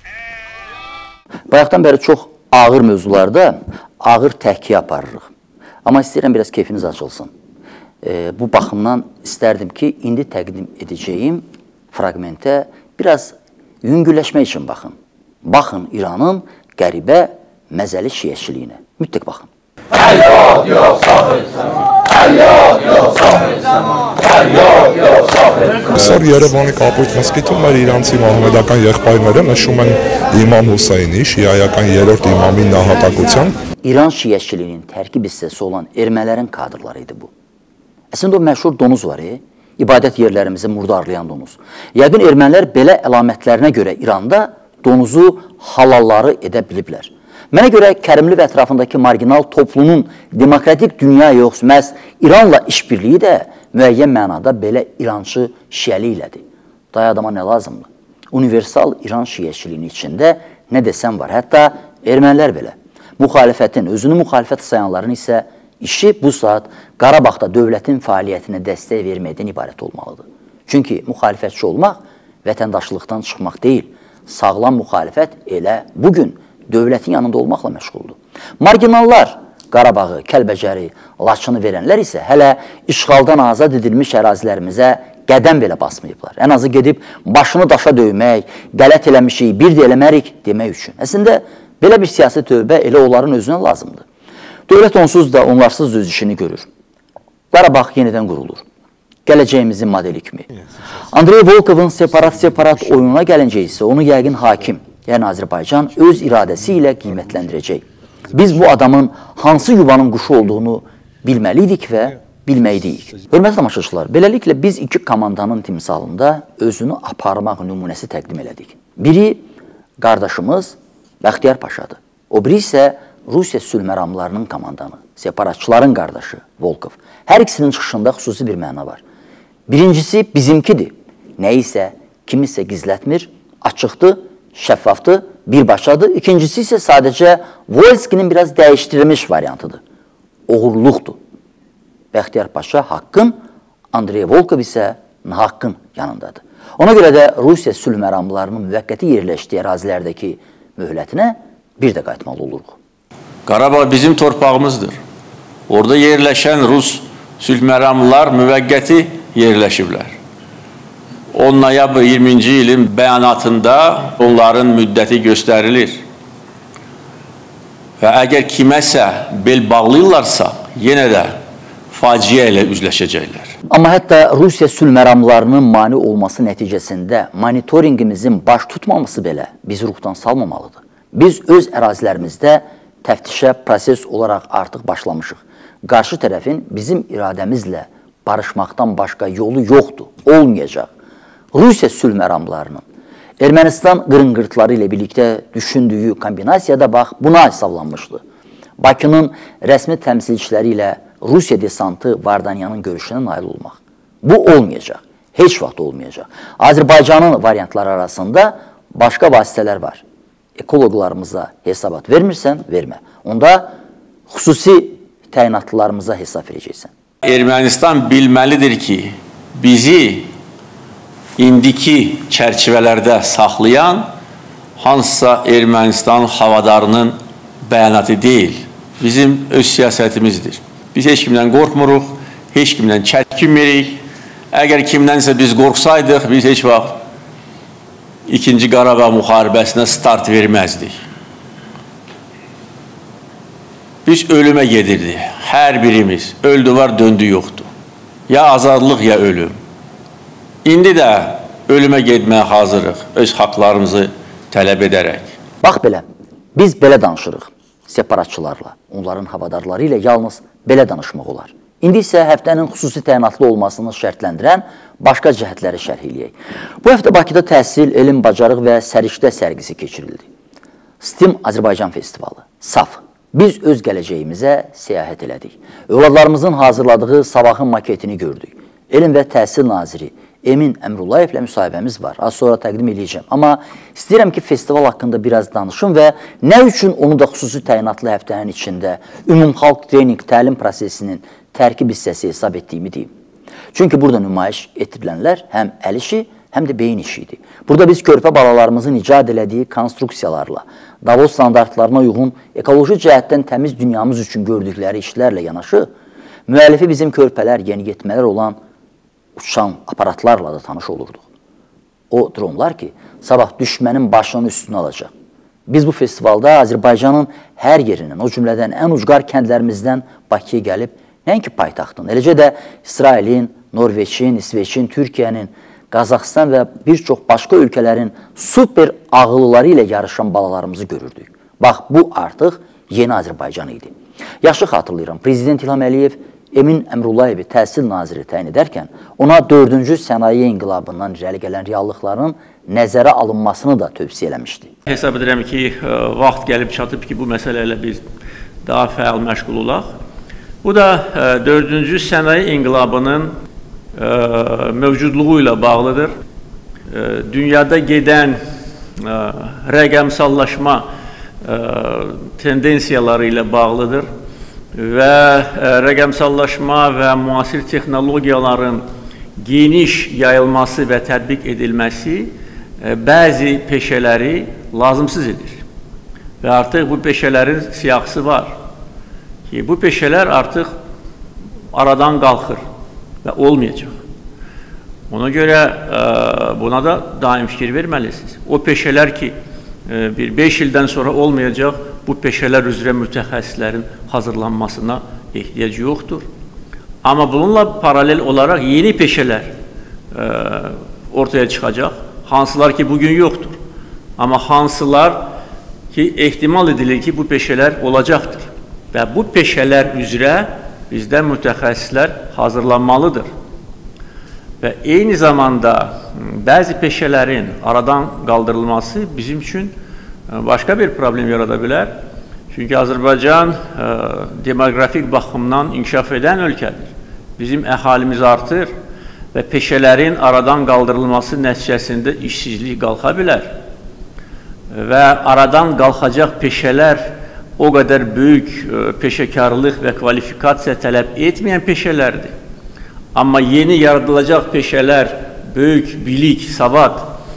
Bayaqdan bəri çox ağır mövzularda ağır təhkiyə aparırıq. Amma istəyirəm biraz keyfiniz açılsın. E, bu baxımdan istərdim ki, indi təqdim edəcəyim fraqmentə biraz yüngülləşmək üçün baxın. Baxın İranın qəribə məzəli şiəçiliyinə. Mütləq baxın. Fəryad yox, sahib zaman. Fəryad yox, sahib zaman. Fəryad yox, sahib zaman. Այսօր Երևանի կապույտ մզկիթում մեր իրանցի մահմեդական եղբայրները նշում են İmam Hüseyni, şiayական երրորդ imamի նահատակությամբ. İran şiəçiliyinin tərkib hissəsi olan ermənilərin kadrları idi bu. Əslində o məşhur donuz var, e? İbadət yerlərimizi murdarlayan donuz. Yəqin ermənilər belə əlamətlərinə görə İranda donuzu halalları edə biliblər. Mənə görə Kərimli və ətrafındakı marginal toplumun demokratik dünya yox, məhz İranla işbirliyi də müəyyən mənada belə İrançı şiəli ilədir. Day adama nə lazımdır? Universal İran şiəçiliyinin içində nə desəm var, hətta ermənilər belə. Müxalifətin, özünü müxalifət sayanların isə işi bu saat Qarabağda dövlətin fəaliyyətinə dəstək verməkdən ibarət olmalıdır. Çünki müxalifətçi olmaq vətəndaşlıqdan çıxmaq deyil, sağlam müxalifət elə bugün dövlətin yanında olmaqla məşğuldur. Marginallar Qarabağı, Kəlbəcəri, Laçını verənlər isə hələ işğaldan azad edilmiş ərazilərimizə qədəm belə basmayıblar. Ən azı gedib başını daşa döymək, qələt eləmişik, bir də eləmərik demək üçün. Əslində, belə bir siyasi tövbə elə onların özünə lazımdır. Dövlət onsuz da onlarsız öz işini görür. Qarabağ yenidən qurulur. Gələcəyimizin modeli kimi. Andrey Volkovun separat-separat oyununa gəlincə isə onu yəqin hakim, yəni Azərbaycan öz iradəsi ilə qiymətləndirəcək. Biz bu adamın hansı yuvanın quşu olduğunu bilməliydik və bilməliydik. Hörmətli tamaşaçılar, beləliklə biz iki komandanın timsalında özünü aparmaq nümunəsi təqdim elədik. Biri qardaşımız Bəxtiyar Paşadır. O biri isə Rusiya sülh məramlarının komandanı, separatçıların qardaşı Volkov. Hər ikisinin çıxışında xüsusi bir məna var. Birincisi bizimkidir. Nə isə kimisə gizlətmir, açıqdır, şəffafdır, birbaşadır. İkincisi isə sadəcə Volskinin biraz dəyişdirilmiş variantıdır. Oğurluqdur. Bəxtiyar Paşa haqqın, Andrey Volkov isə nahaqqın yanındadır. Ona görə də Rusiya sülh məramlarının müvəqqəti yerləşdiyi ərazilərdəki möhlətinə bir də qayıtmalı oluruq. Qarabağ bizim torpağımızdır. Orada yerləşən Rus sülh məramlılar müvəqqəti yerləşiblər. on noyabr iyirminci ilin bəyanatında onların müddəti göstərilir. Və əgər kiməsə bel bağlayırlarsa, yenə də faciə ilə üzləşəcəklər. Amma hətta Rusiya sülh məramlarının mane olması nəticəsində monitoringimizin baş tutmaması belə bizi ruhdan salmamalıdır. Biz öz ərazilərimizdə təftişə proses olaraq artıq başlamışıq. Qarşı tərəfin bizim iradəmizlə barışmaqdan başqa yolu yoxdur, olmayacaq. Rusiya sülh məramlarının Ermənistan qırınqırtları ilə birlikdə düşündüyü kombinasiyada bax buna hesablanmışdı. Bakının rəsmi təmsilçiləri ilə Rusiya desantı Vardanyanın görüşünə nail olmaq. Bu olmayacaq, heç vaxt olmayacaq. Azərbaycanın variantları arasında başqa vasitələr var. Ekoloqlarımıza hesabat vermirsən, vermə. Onda xüsusi təyinatlılarımıza hesab verəcəksən. Ermənistan bilməlidir ki, bizi indiki çərçivələrdə saxlayan hansısa Ermənistan havadarının bəyanatı deyil, bizim öz siyasətimizdir. Biz heç kimdən qorxmuruq, heç kimdən çəkinmirik. Əgər kimdənsə biz qorxsaydıq, biz heç vaxt İkinci Qarabağ müharibəsinə start verməzdik. Biz ölümə gedirdik, hər birimiz. Öldü var, döndü yoxdur. Ya azadlıq, ya ölüm. İndi də ölümə getməyə hazırıq, öz haqlarımızı tələb edərək. Bax belə, biz belə danışırıq separatçılarla, onların havadarları ilə yalnız belə danışmaq olar. İndi isə həftənin xüsusi təyinatlı olmasını şərtləndirən başqa cəhətləri şərh eləyək. Bu həftə Bakıda təhsil, elm, bacarıq və səriştə sərgisi keçirildi. STEM Azərbaycan Festivalı, SAF. Biz öz gələcəyimizə səyahət elədik. Övladlarımızın hazırladığı sabahın maketini gördük. Elm və Təhsil Naziri Emin Əmrullayevlə müsahibəmiz var. Az sonra təqdim edəcəm. Amma istəyirəm ki, festival haqqında biraz danışım və nə üçün onu da xüsusi təyinatlı həftənin içində ümumxalq trening təlim prosesinin tərkib hissəsi hesab etdiyimi deyim. Çünki burada nümayiş etirilənlər həm əl işi, həm də beyin işi idi. Burada biz körpə balalarımızın icad elədiyi konstruksiyalarla, Davos standartlarına uyğun ekoloji cəhətdən təmiz dünyamız üçün gördükləri işlərlə yanaşı, müəllifi bizim körpələr, yeniyetmələr olan uçan aparatlarla da tanış olurduq. O dronlar ki, sabah düşmənin başının üstünü alacaq. Biz bu festivalda Azərbaycanın hər yerindən, o cümlədən ən ucqar kəndlərimizdən Bakıya gəlib, nəinki paytaxtın, eləcə də İsrailin, Norveçin, İsveçin, Türkiyənin, Qazaxıstan və bir çox başqa ölkələrin super ağıllıları ilə yarışan balalarımızı görürdük. Bax, bu artıq yeni Azərbaycan idi. Yaxşı xatırlayıram, Prezident İlham Əliyev Emin Əmrullayevi təhsil naziri təyin edərkən ona dördüncü sənaye inqilabından irəli gələn reallıqların nəzərə alınmasını da tövsiyə eləmişdi. Hesab edirəm ki, vaxt gəlib çatıb ki, bu məsələ ilə biz daha fəal məşğul olaq. Bu da dördüncü sənaye inqilabının mövcudluğu ilə bağlıdır. Dünyada gedən rəqəmsallaşma tendensiyaları ilə bağlıdır və rəqəmsallaşma və müasir texnologiyaların geniş yayılması və tətbiq edilməsi bəzi peşələri lazımsız edir və artıq bu peşələrin siyahısı var. ki, bu peşələr artıq aradan qalxır və olmayacaq. Ona görə buna da daim fikir verməlisiniz. O peşələr ki, bir beş ildən sonra olmayacaq, bu peşələr üzrə mütəxəssislərin hazırlanmasına ehtiyac yoxdur. Amma bununla paralel olaraq yeni peşələr ortaya çıxacaq, hansılar ki, bugün yoxdur. Amma hansılar ki, ehtimal edilir ki, bu peşələr olacaqdır. Və bu peşələr üzrə bizdə mütəxəssislər hazırlanmalıdır. Və eyni zamanda bəzi peşələrin aradan qaldırılması bizim üçün başqa bir problem yarada bilər. Çünki Azərbaycan demografik baxımdan inkişaf edən ölkədir. Bizim əhalimiz artır və peşələrin aradan qaldırılması nəticəsində işsizlik qalxa bilər. Və aradan qalxacaq peşələr o qədər böyük peşəkarlıq və kvalifikasiya tələb etməyən peşələrdir. Amma yeni yaradılacaq peşələr böyük bilik, savad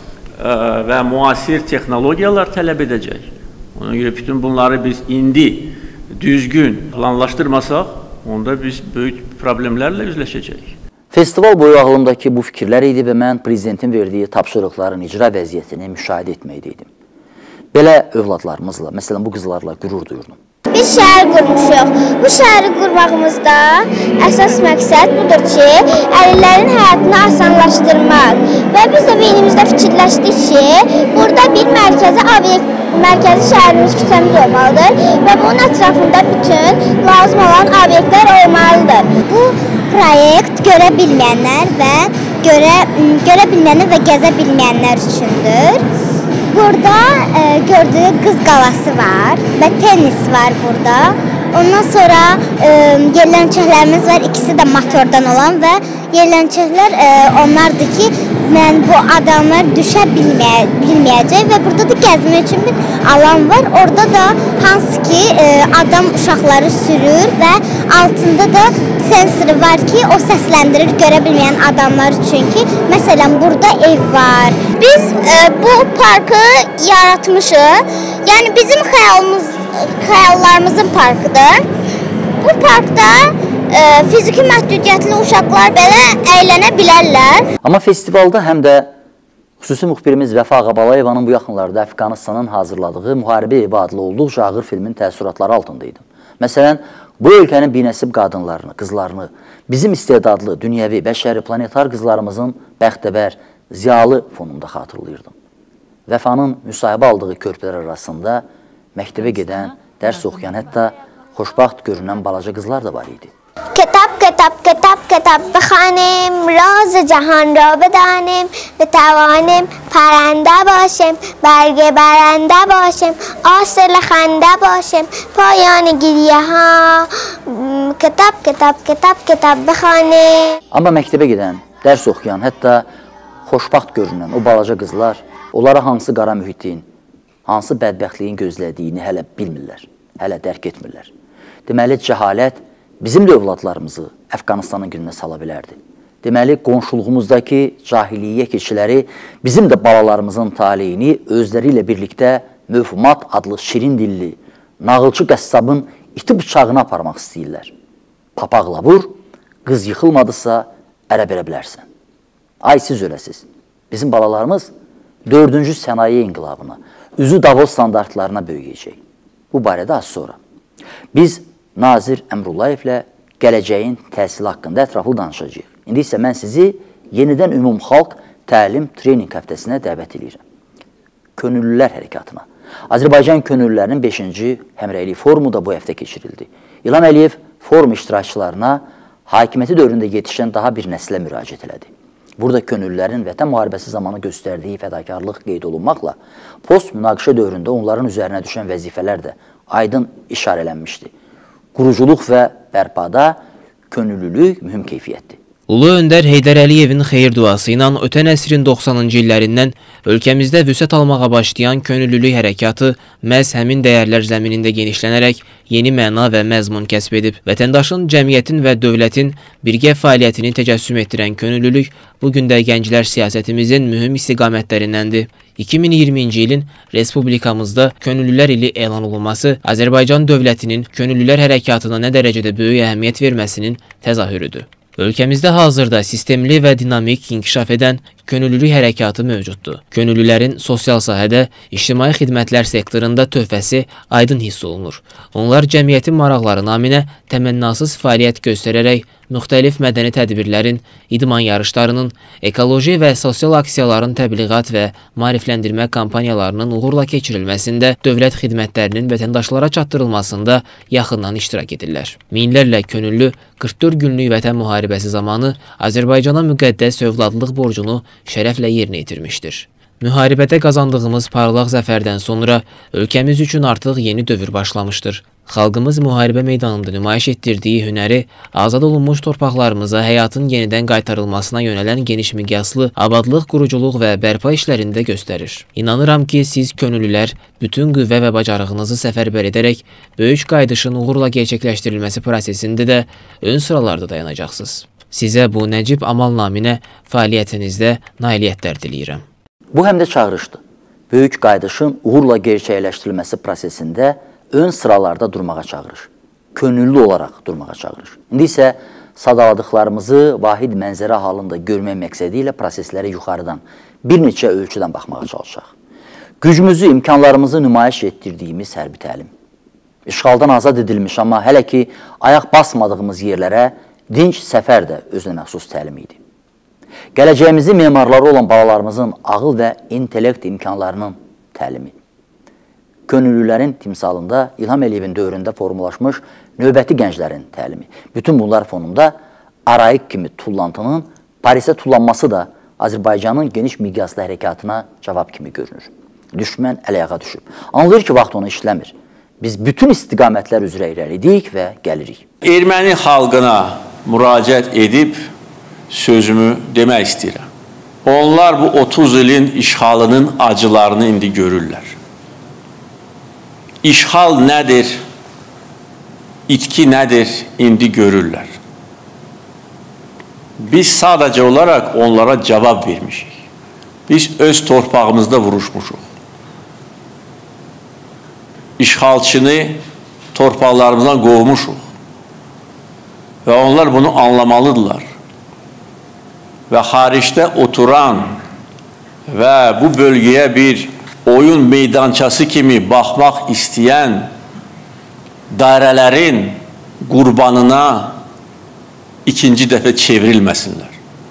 və müasir texnologiyalar tələb edəcək. Ona görə bütün bunları biz indi düzgün planlaşdırmasaq, onda biz böyük problemlərlə üzləşəcəyik. Festival boyu ağlımdakı bu fikirlər idi və mən prezidentin verdiyi tapşırıqların icra vəziyyətini müşahidə etməkdəydim. Belə övladlarımızla, məsələn bu qızlarla qürur duyurdum. Biz şəhər qurmuşuq. Bu şəhəri qurmağımızda əsas məqsəd budur ki, əlillərin həyatını asanlaşdırmaq. Və biz də beynimizdə fikirləşdik ki, burada bir mərkəzi obyekt, mərkəzi şəhərimiz, küçəmiz olmalıdır və bunun ətrafında bütün lazım olan obyektlər olmalıdır. Bu proyekt görə bilməyənlər və görə, görə bilməyənlər və gəzə bilməyənlər üçündür. Burada e, gördüğü Qız Qalası var və tennis var burada. Ondan sonra e, yerlənçəklərimiz var, ikisi də motordan olan və yerlənçəklər e, onlardır ki, mən bu adamlar düşə bilməyə, bilməyəcək və burada da gəzmək üçün bir alan var. Orada da hansı ki e, adam uşaqları sürür və altında da sensoru var ki, o səsləndirir görə bilməyən adamlar üçün ki, məsələn burada ev var. Biz e, bu parkı yaratmışıq. Yəni bizim xəyalımız, xəyallarımızın parkıdır. Bu parkda e, fiziki məhdudiyyətli uşaqlar belə əylənə bilərlər. Amma festivalda həm də xüsusi müxbirimiz Vəfa Ağabalayevanın bu yaxınlarda Əfqanistanın hazırladığı Müharibə Evi adlı olduqca ağır filmin təəssüratları altındaydım. Məsələn, bu ölkənin binəsib qadınlarını, qızlarını, bizim istedadlı, dünyəvi, bəşəri, planetar qızlarımızın bəxtəbər, ziyalı fonunda xatırlayırdım. Vəfanın müsahibə aldığı körpələr arasında məktəbə gedən, dərs oxuyan, hətta xoşbaxt görünən balaca qızlar da var idi. Kitab, kitab, kitab, kitab بخوانیم راز جهان را بدانیم بتوانیم پرنده باشیم برگ برنده باشیم حاصل خنده باشیم پایان گریه ها kitap kitap kitap kitap بخوانیم. Amma məktəbə gedən, dərs oxuyan, hətta xoşbaxt görünən o balaca qızlar onlara hansı qara mühitin, hansı bədbəxtliyin gözlədiyini hələ bilmirlər, hələ dərk etmirlər. Deməli, cəhalət bizim də övladlarımızı Əfqanistanın gününə sala bilərdi. Deməli, qonşuluğumuzdakı cahiliyyə keçiləri bizim də balalarımızın taleyini özləri ilə birlikdə Mövhumat adlı şirin dilli, nağılçı qəssabın iti bıçağına aparmaq istəyirlər. Papaqla vur, qız yıxılmadısa ərə verə bilərsən. Ay siz öləsiz. Bizim balalarımız dördüncü sənaye inqilabına, üzü Davos standartlarına böyüyəcək. Bu barədə az sonra. Biz Nazir Əmrullayevlə gələcəyin təhsili haqqında ətraflı danışacağıq. İndi isə mən sizi yenidən ümumxalq təlim trening həftəsinə dəvət edirəm. Könüllülər hərəkatına. Azərbaycan könüllülərinin beşinci həmrəylik forumu da bu həftə keçirildi. İlham Əliyev forum iştirakçılarına hakimiyyəti dövründə yetişən daha bir nəslə müraciət elədi. Burada könüllülərin Vətən müharibəsi zamanı göstərdiyi fədakarlıq qeyd olunmaqla, post-münaqişə dövründə onların üzərinə düşən vəzifələr də aydın işarələnmişdi. Quruculuq və bərpada könüllülük mühüm keyfiyyətdir. Ulu Öndər Heydər Əliyevin xeyir duası ilə ötən əsrin doxsanıncı illərindən ölkəmizdə vüsət almağa başlayan könüllülük hərəkatı məhz həmin dəyərlər zəminində genişlənərək yeni məna və məzmun kəsb edib. Vətəndaşın, cəmiyyətin və dövlətin birgə fəaliyyətini təcəssüm etdirən könüllülük bugün də gənclər siyasətimizin mühüm istiqamətlərindəndir. iki min iyirminci ilin Respublikamızda Könüllülər ili elan olunması Azərbaycan dövlətinin könüllülər hərəkatına nə dərəcədə böyük əhəmiyyət verməsinin təzahürüdür. Ölkəmizdə hazırda sistemli və dinamik inkişaf edən könüllülük hərəkatı mövcuddur. Könüllülərin sosial sahədə, ictimai xidmətlər sektorunda töhfəsi aydın hiss olunur. Onlar cəmiyyətin maraqları naminə təmənnasız fəaliyyət göstərərək müxtəlif mədəni tədbirlərin, idman yarışlarının, ekoloji və sosial aksiyaların təbliğat və maarifləndirmə kampaniyalarının uğurla keçirilməsində, dövlət xidmətlərinin vətəndaşlara çatdırılmasında yaxından iştirak edirlər. Minlərlə könüllü qırx dörd günlük vətən müharibəsi zamanı Azərbaycana müqəddəs övladlıq borcunu şərəflə yerinə yetirmişdir. Müharibədə qazandığımız parlaq zəfərdən sonra ölkəmiz üçün artıq yeni dövr başlamışdır. Xalqımız müharibə meydanında nümayiş etdirdiyi hünəri azad olunmuş torpaqlarımıza həyatın yenidən qaytarılmasına yönələn geniş miqyaslı abadlıq, quruculuq və bərpa işlərində göstərir. İnanıram ki, siz könüllülər bütün qüvvə və bacarığınızı səfərbər edərək böyük qayıdışın uğurla gerçəkləşdirilməsi prosesində də ön sıralarda dayanacaqsınız. Sizə bu nəcib amal naminə fəaliyyətinizdə nailiyyətlər diləyirəm. Bu həm də çağırışdır. Böyük qayıdışın uğurla gerçəkləşdirilməsi prosesində ön sıralarda durmağa çağırış. Könüllü olaraq durmağa çağırış. İndi isə sadaladıqlarımızı vahid mənzərə halında görmək məqsədi ilə prosesləri yuxarıdan bir neçə ölçüdən baxmağa çalışaq. Gücümüzü, imkanlarımızı nümayiş etdirdiyimiz hərbi təlim. İşğaldan azad edilmiş, amma hələ ki ayaq basmadığımız yerlərə dinc səfər də özünə məxsus təlim idi. Gələcəyimizi memarları olan balalarımızın ağıl və intellekt imkanlarının təlimi. Könüllülərin timsalında İlham Əliyevin dövründə formulaşmış növbəti gənclərin təlimi. Bütün bunlar fonunda Arayik kimi tullantının Parisə tullanması da Azərbaycanın geniş miqyaslı hərəkatına cavab kimi görünür. Düşmən əl-ayağa düşüb. Anlayır ki, vaxt onu işləmir. Biz bütün istiqamətlər üzrə irəlidik və gəlirik. Erməni xalqına müraciət edib sözümü demək istəyirəm. Onlar bu otuz ilin işğalının acılarını indi görürlər. İşğal nədir, itki nədir, indi görürlər. Biz sadəcə olaraq onlara cavab vermişik. Biz öz torpağımızda vuruşmuşuq. İşğalçını torpaqlarımızdan qovmuşuq. Və onlar bunu anlamalıdırlar. Və xaricdə oturan və bu bölgəyə bir oyun meydançası kimi baxmaq istəyən dairələrin qurbanına ikinci dəfə çevrilməsinlər.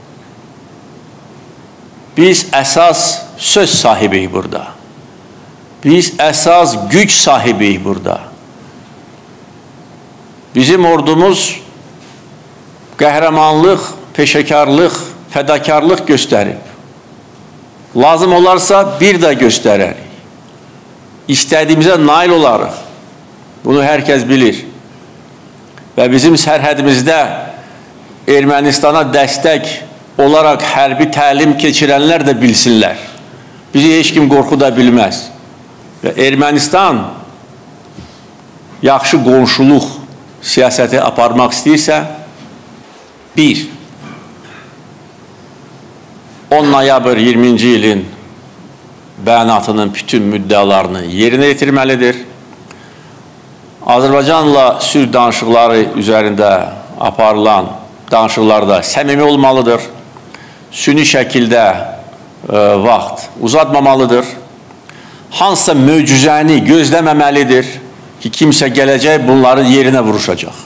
Biz əsas söz sahibiyik burada. Biz əsas güc sahibiyik burada. Bizim ordumuz qəhrəmanlıq, peşəkarlıq, fədakarlıq göstərib. Lazım olarsa bir də göstərərik. İstədiyimizə nail olarıq. Bunu hər kəs bilir. Və bizim sərhədimizdə Ermənistana dəstək olaraq hərbi təlim keçirənlər də bilsinlər. Bizi heç kim qorxuda bilməz. Və Ermənistan yaxşı qonşuluq siyasəti aparmaq istəyirsə, bir, on noyabr iyirminci ilin bəyanatının bütün müddəalarını yerinə yetirməlidir. Azərbaycanla sülh danışıqları üzərində aparılan danışıqlarda səmimi olmalıdır. Süni şəkildə e, vaxt uzatmamalıdır. Hansısa möcüzəni gözləməməlidir ki, kimsə gələcək bunların yerinə vuruşacaq.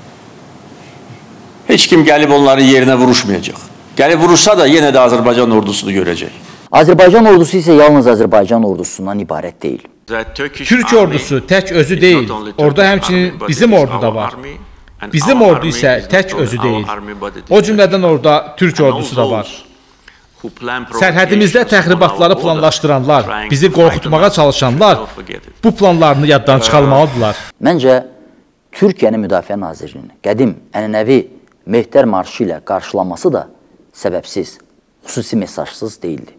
Heç kim gəlib onların yerinə vuruşmayacaq. Gəlib vurursa da yenə də Azərbaycan ordusunu görəcək. Azərbaycan ordusu isə yalnız Azərbaycan ordusundan ibarət deyil. Türk ordusu tək özü deyil. Orada həmçinin bizim ordu da var. Bizim ordu isə tək özü deyil. O cümlədən orada Türk ordusu da var. Sərhədimizdə təxribatları planlaşdıranlar, bizi qorxutmağa çalışanlar bu planlarını yaddan çıxarmalıdırlar. Məncə, Türkiyənin Müdafiə Nazirliyinin qədim, ənənəvi Mehdər marşı ilə qarşılanması da səbəbsiz, xüsusi mesajsız deyildi.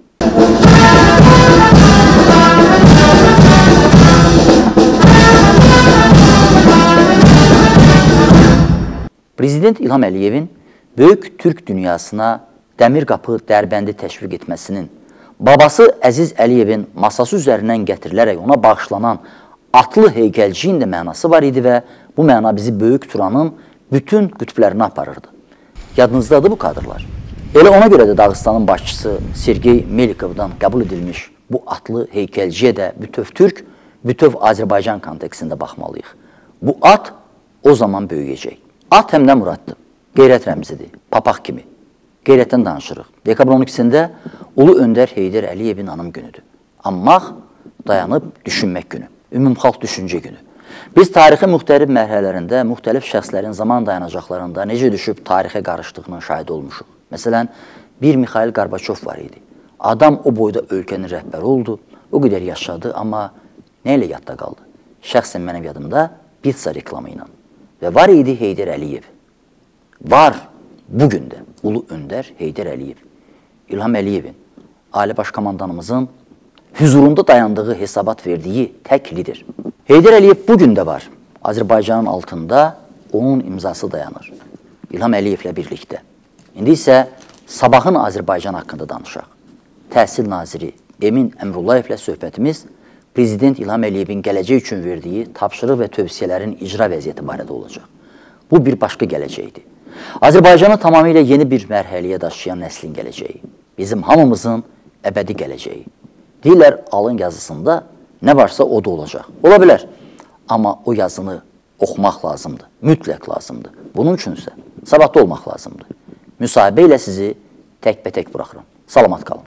Prezident İlham Əliyevin böyük türk dünyasına Dəmir qapı Dərbəndi təşviq etməsinin, babası Əziz Əliyevin masası üzərindən gətirilərək ona bağışlanan atlı heykəlciyin də mənası var idi və bu məna bizi Böyük Turanın bütün qütblərinə aparırdı. Yadınızdadır bu kadrlar. Elə ona görə də Dağıstanın başçısı Sergey Melikovdan qəbul edilmiş bu atlı heykəlciyə də bütöv Türk, bütöv Azərbaycan kontekstində baxmalıyıq. Bu at o zaman böyüyəcək. At həm də muraddır, qeyrət rəmzidir, papaq kimi. Qeyrətdən danışırıq. Dekabrın on ikisində Ulu Öndər Heydər Əliyevin anım günüdür. Anmaq, dayanıb düşünmək günü, ümumxalq düşüncə günü. Biz tarixi müxtəlif mərhələlərində, müxtəlif şəxslərin zaman dayanacaqlarında necə düşüb tarixə qarışdığının şahid olmuşuq. Məsələn, bir Mikhail Gorbaçov var idi. Adam o boyda ölkənin rəhbəri oldu, o qədər yaşadı, amma nə ilə yadda qaldı? Şəxsən mənim yadımda pizza reklamı ilə. Və var idi Heydər Əliyev. Var bugün də Ulu Öndər Heydər Əliyev. İlham Əliyevin, Ali Baş Komandanımızın hüzurunda dayandığı, hesabat verdiyi tək lider. Heydər Əliyev bugün də var. Azərbaycanın altında onun imzası dayanır. İlham Əliyevlə birlikdə. İndi isə sabahın Azərbaycan haqqında danışaq. Təhsil naziri Emin Əmrullayevlə söhbətimiz Prezident İlham Əliyevin gələcək üçün verdiyi tapşırıq və tövsiyələrin icra vəziyyəti barədə olacaq. Bu bir başqa gələcəkdir. Azərbaycanı tamamilə yeni bir mərhələyə daşıyan nəslin gələcəyi. Bizim hamımızın əbədi gələcəyi. Deyirlər, alın yazısında nə varsa o da olacaq. Ola bilər. Amma o yazını oxumaq lazımdır. Mütləq lazımdır. Bunun üçünsə savadlı olmaq lazımdır. Müsahibə ilə sizi təkbətək buraxıram. Salamat qalın.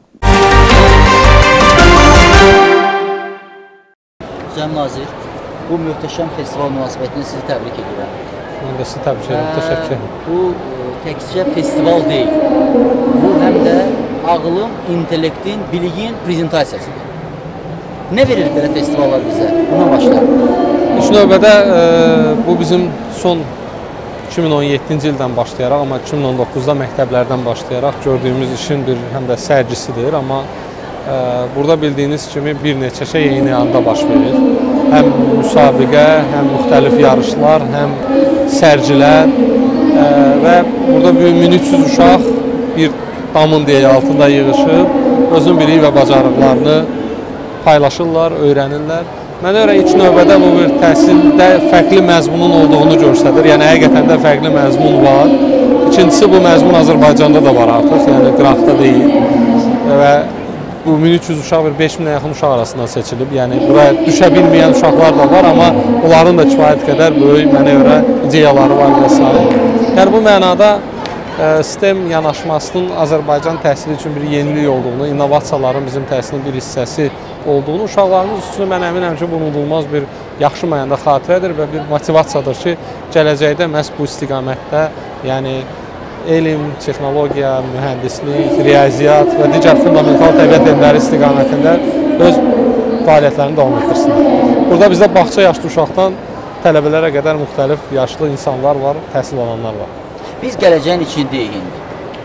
Cənab Nazir, bu möhtəşəm festival münasibətinə sizi təbrik edirəm. Mən də sizi təbrik edirəm, təşəkkür edirəm. Bu təkcə festival deyil, bu həm də ağılın, intellektin, biliyin prezentasiyasıdır. Nə verir belə festivallar bizə? Buna başlayalım. İlk növbədə bu bizim son iki min on yeddinci ildən başlayaraq, amma iki min on doqquzda məktəblərdən başlayaraq gördüyümüz işin bir həm də sərgisidir, amma burada bildiyiniz kimi bir neçə şey eyni anda baş verir. Həm müsabiqə, həm müxtəlif yarışlar, həm sərgilər və burada min üç yüz uşaq bir damın deyək altında yığışıb, özün bilik və bacarıqlarını paylaşırlar, öyrənirlər. Mənə görə ilk növbədə bu bir təhsildə fərqli məzmunun olduğunu göstərir. Yəni, həqiqətən də fərqli məzmun var. İkincisi, bu məzmun Azərbaycanda da var artıq, yəni qıraqda deyil. Və bu min üç yüz uşaq bir beş minə yaxın uşaq arasından seçilib. Yəni, buraya düşə bilməyən uşaqlar da var, amma onların da kifayət qədər böyük, mənə görə ideyaları var və s. Yəni, bu mənada sistem yanaşmasının Azərbaycan təhsili üçün bir yenilik olduğunu, innovasiyaların bizim təhsilin bir hissəsi olduğunu, uşaqlarımız üçün mən əminəm ki, bu unudulmaz bir yaxşı mənada xatirədir və bir motivasiyadır ki, gələcəkdə məhz bu istiqamətdə, yəni elm, texnologiya, mühəndislik, riyaziyyat və digər fundamental təbiət elmləri istiqamətində öz fəaliyyətlərini davam etdirsinlər. Burada bizdə bağça yaşlı uşaqdan tələbələrə qədər müxtəlif yaşlı insanlar var, təhsil alanlar var. Biz gələcəyin içindəyik indi.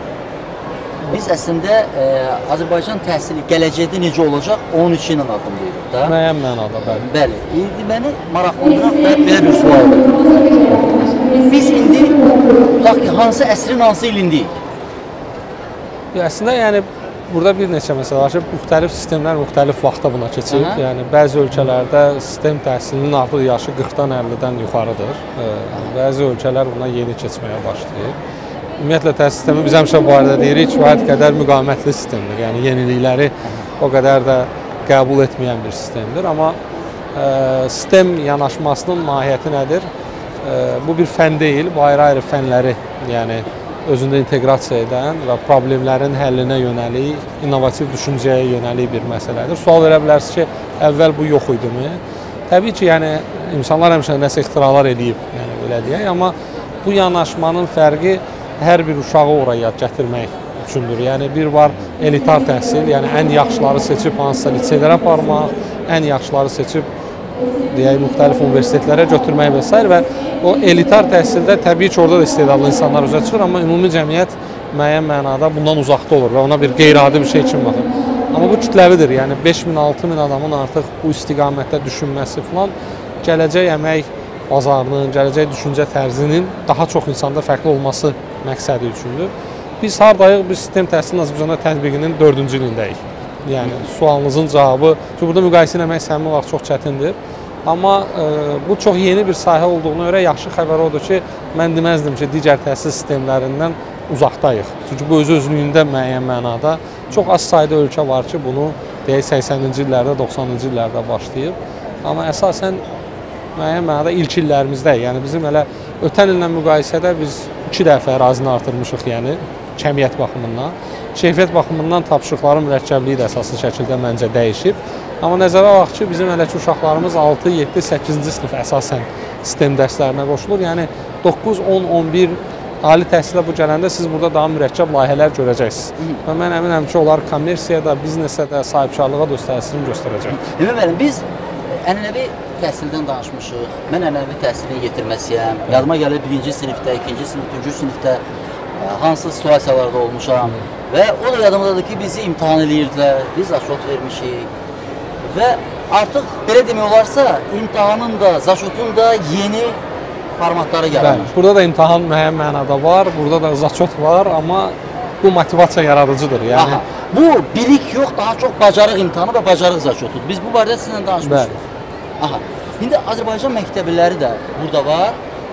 Biz əslində e, Azərbaycan təhsili gələcəkdə necə olacaq, onun üçün addımlayırıq da. Müəyyən mənada, bəli. Bəli. İndi məni maraqlandıran belə bir sualdır. Biz indi, tutaq ki, hansı əsrin, hansı ilindəyik? Əslində, yəni, burada bir neçə məsələ var ki, müxtəlif sistemlər müxtəlif vaxtda buna keçib. Aha. Yəni, bəzi ölkələrdə sistem təhsilinin artıq yaşı qırxdan əllidən yuxarıdır. Bəzi ölkələr buna yeni keçməyə başlayır. Ümumiyyətlə, təhsil sistemi biz həmişə bu arada deyirik, kifayət qədər müqamətli sistemdir. Yəni, yenilikləri o qədər də qəbul etməyən bir sistemdir. Amma e, sistem yanaşmasının mahiyyəti nədir? E, bu bir fən deyil, bu ayrı-ayrı fənləri yəni, özündə inteqrasiya edən və problemlərin həllinə yönəlik, innovativ düşüncəyə yönəlik bir məsələdir. Sual verə bilərsiniz ki, əvvəl bu yox idimi? Təbii ki, yəni, insanlar həmişə nəsə ixtiralar edib, yəni, belə deyək, amma bu yanaşmanın fərqi hər bir uşağı oraya gətirmək üçündür. Yəni, bir var elitar təhsil, yəni ən yaxşıları seçib hansısa liseylərə aparmaq, ən yaxşıları seçib deyək, müxtəlif universitetlərə götürmək və s. və o elitar təhsildə təbii ki, orada da istedadlı insanlar üzə çıxır, amma ümumi cəmiyyət müəyyən mənada bundan uzaqda olur və ona bir qeyri-adi bir şey kimi baxır. Amma bu kütləvidir, yəni beş min, altı min adamın artıq bu istiqamətdə düşünməsi filan gələcək əmək bazarının, gələcək düşüncə tərzinin daha çox insanda fərqli olması məqsədi üçündür. Biz hardayıq, biz sistem təhsilinin Azərbaycanda tətbiqinin dördüncü ilindəyik. Yəni, sualınızın cavabı, çünki burada müqayisə eləmək səmimi vaxt çox çətindir. Amma e, bu çox yeni bir sahə olduğuna görə yaxşı xəbər odur ki, mən deməzdim ki, digər təhsil sistemlərindən uzaqdayıq. Çünki bu öz-özlüyündə müəyyən mənada çox az sayda ölkə var ki, bunu deyək səksəninci illərdə, doxsanıncı illərdə başlayıb. Amma əsasən müəyyən mənada ilk illərimizdəyik. Yəni, bizim elə ötən illə müqayisədə biz iki dəfə ərazini artırmışıq, yəni kəmiyyət baxımından. Keyfiyyət baxımından tapşırıqların mürəkkəbliyi də əsaslı şəkildə məncə dəyişib. Amma nəzərə alaq ki, bizim hələ ki uşaqlarımız altı, yeddi, səkkizinci sinif əsasən sistem dərslərinə qoşulur. Yəni doqquz, on, on bir ali təhsilə bu gələndə siz burada daha mürəkkəb layihələr görəcəksiniz. Və mən əminəm ki, onlar kommersiyada, biznesə də, sahibkarlığa da öz təsirini göstərəcək. Demək müəllim, biz ənənəvi təhsildən danışmışıq. Mən ənənəvi təhsilini yetirməsiyəm. Yadıma gəlir birinci sinifdə, ikinci sinifdə, üçüncü sinifdə hansı situasiyalarda olmuşam. Və o da yadımdadır ki, bizi imtahan edirdilər, biz zaşot vermişik. Və artıq belə demək olarsa, imtahanın da, zaşotun da yeni formatları yaranır. Burada da imtahan müəyyən mənada var, burada da zaşot var, amma bu motivasiya yaradıcıdır. Yəni, aha, bu bilik yox, daha çox bacarıq imtahanı və bacarıq zaşotudur. Biz bu barədə sizinlə danışmışıq. Aha, indi Azərbaycan məktəbləri də burada var.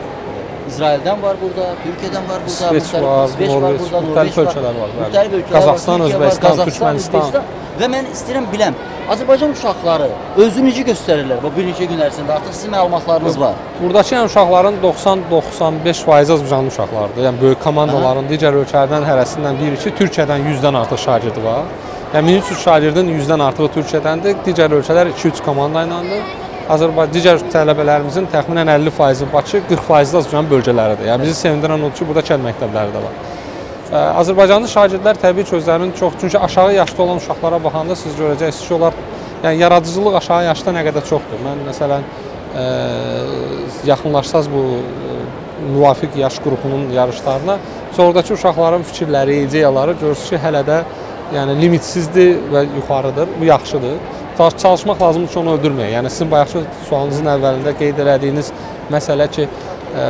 İsraildən var burada, Türkiyədən var burada, İsveç var, Norveç, müxtəlif ölkələr var. Müxtəlif ölkələr var, Qazaxıstan, Özbəkistan, Türkmənistan. Və mən istəyirəm biləm, Azərbaycan uşaqları özünü necə göstərirlər bu bir neçə gün ərzində? Artıq sizin məlumatlarınız var. Buradakı yəni, uşaqların doxsan doxsan beş faizi Azərbaycanlı uşaqlardır. Yəni böyük komandaların digər ölkələrdən hərəsindən bir iki, Türkiyədən yüzdən artıq şagirdi var. Yəni min üç yüz şagirdin yüzdən artığı Türkiyədəndir, digər ölkələr iki üç komanda iləndir. Azərbaycan digər tələbələrimizin təxminən əlli faizi Bakı, qırx faizi də Azərbaycan bölgələridir. Yəni bizi sevindirən odur ki, burada kənd məktəbləri də var. Azərbaycanlı şagirdlər təbii ki, özlərinin çox, çünki aşağı yaşda olan uşaqlara baxanda siz görəcəksiniz ki, onlar yəni yaradıcılıq aşağı yaşda nə qədər çoxdur. Mən məsələn ə, yaxınlaşsaz bu ə, müvafiq yaş qrupunun yarışlarına, oradakı uşaqların fikirləri, ideyaları görürsünüz ki, hələ də yəni limitsizdir və yuxarıdır. Bu yaxşıdır. Çalışmaq lazımdır ki, onu öldürməyə. Yəni sizin bayaqçı sualınızın əvvəlində qeyd elədiyiniz məsələ ki, ə,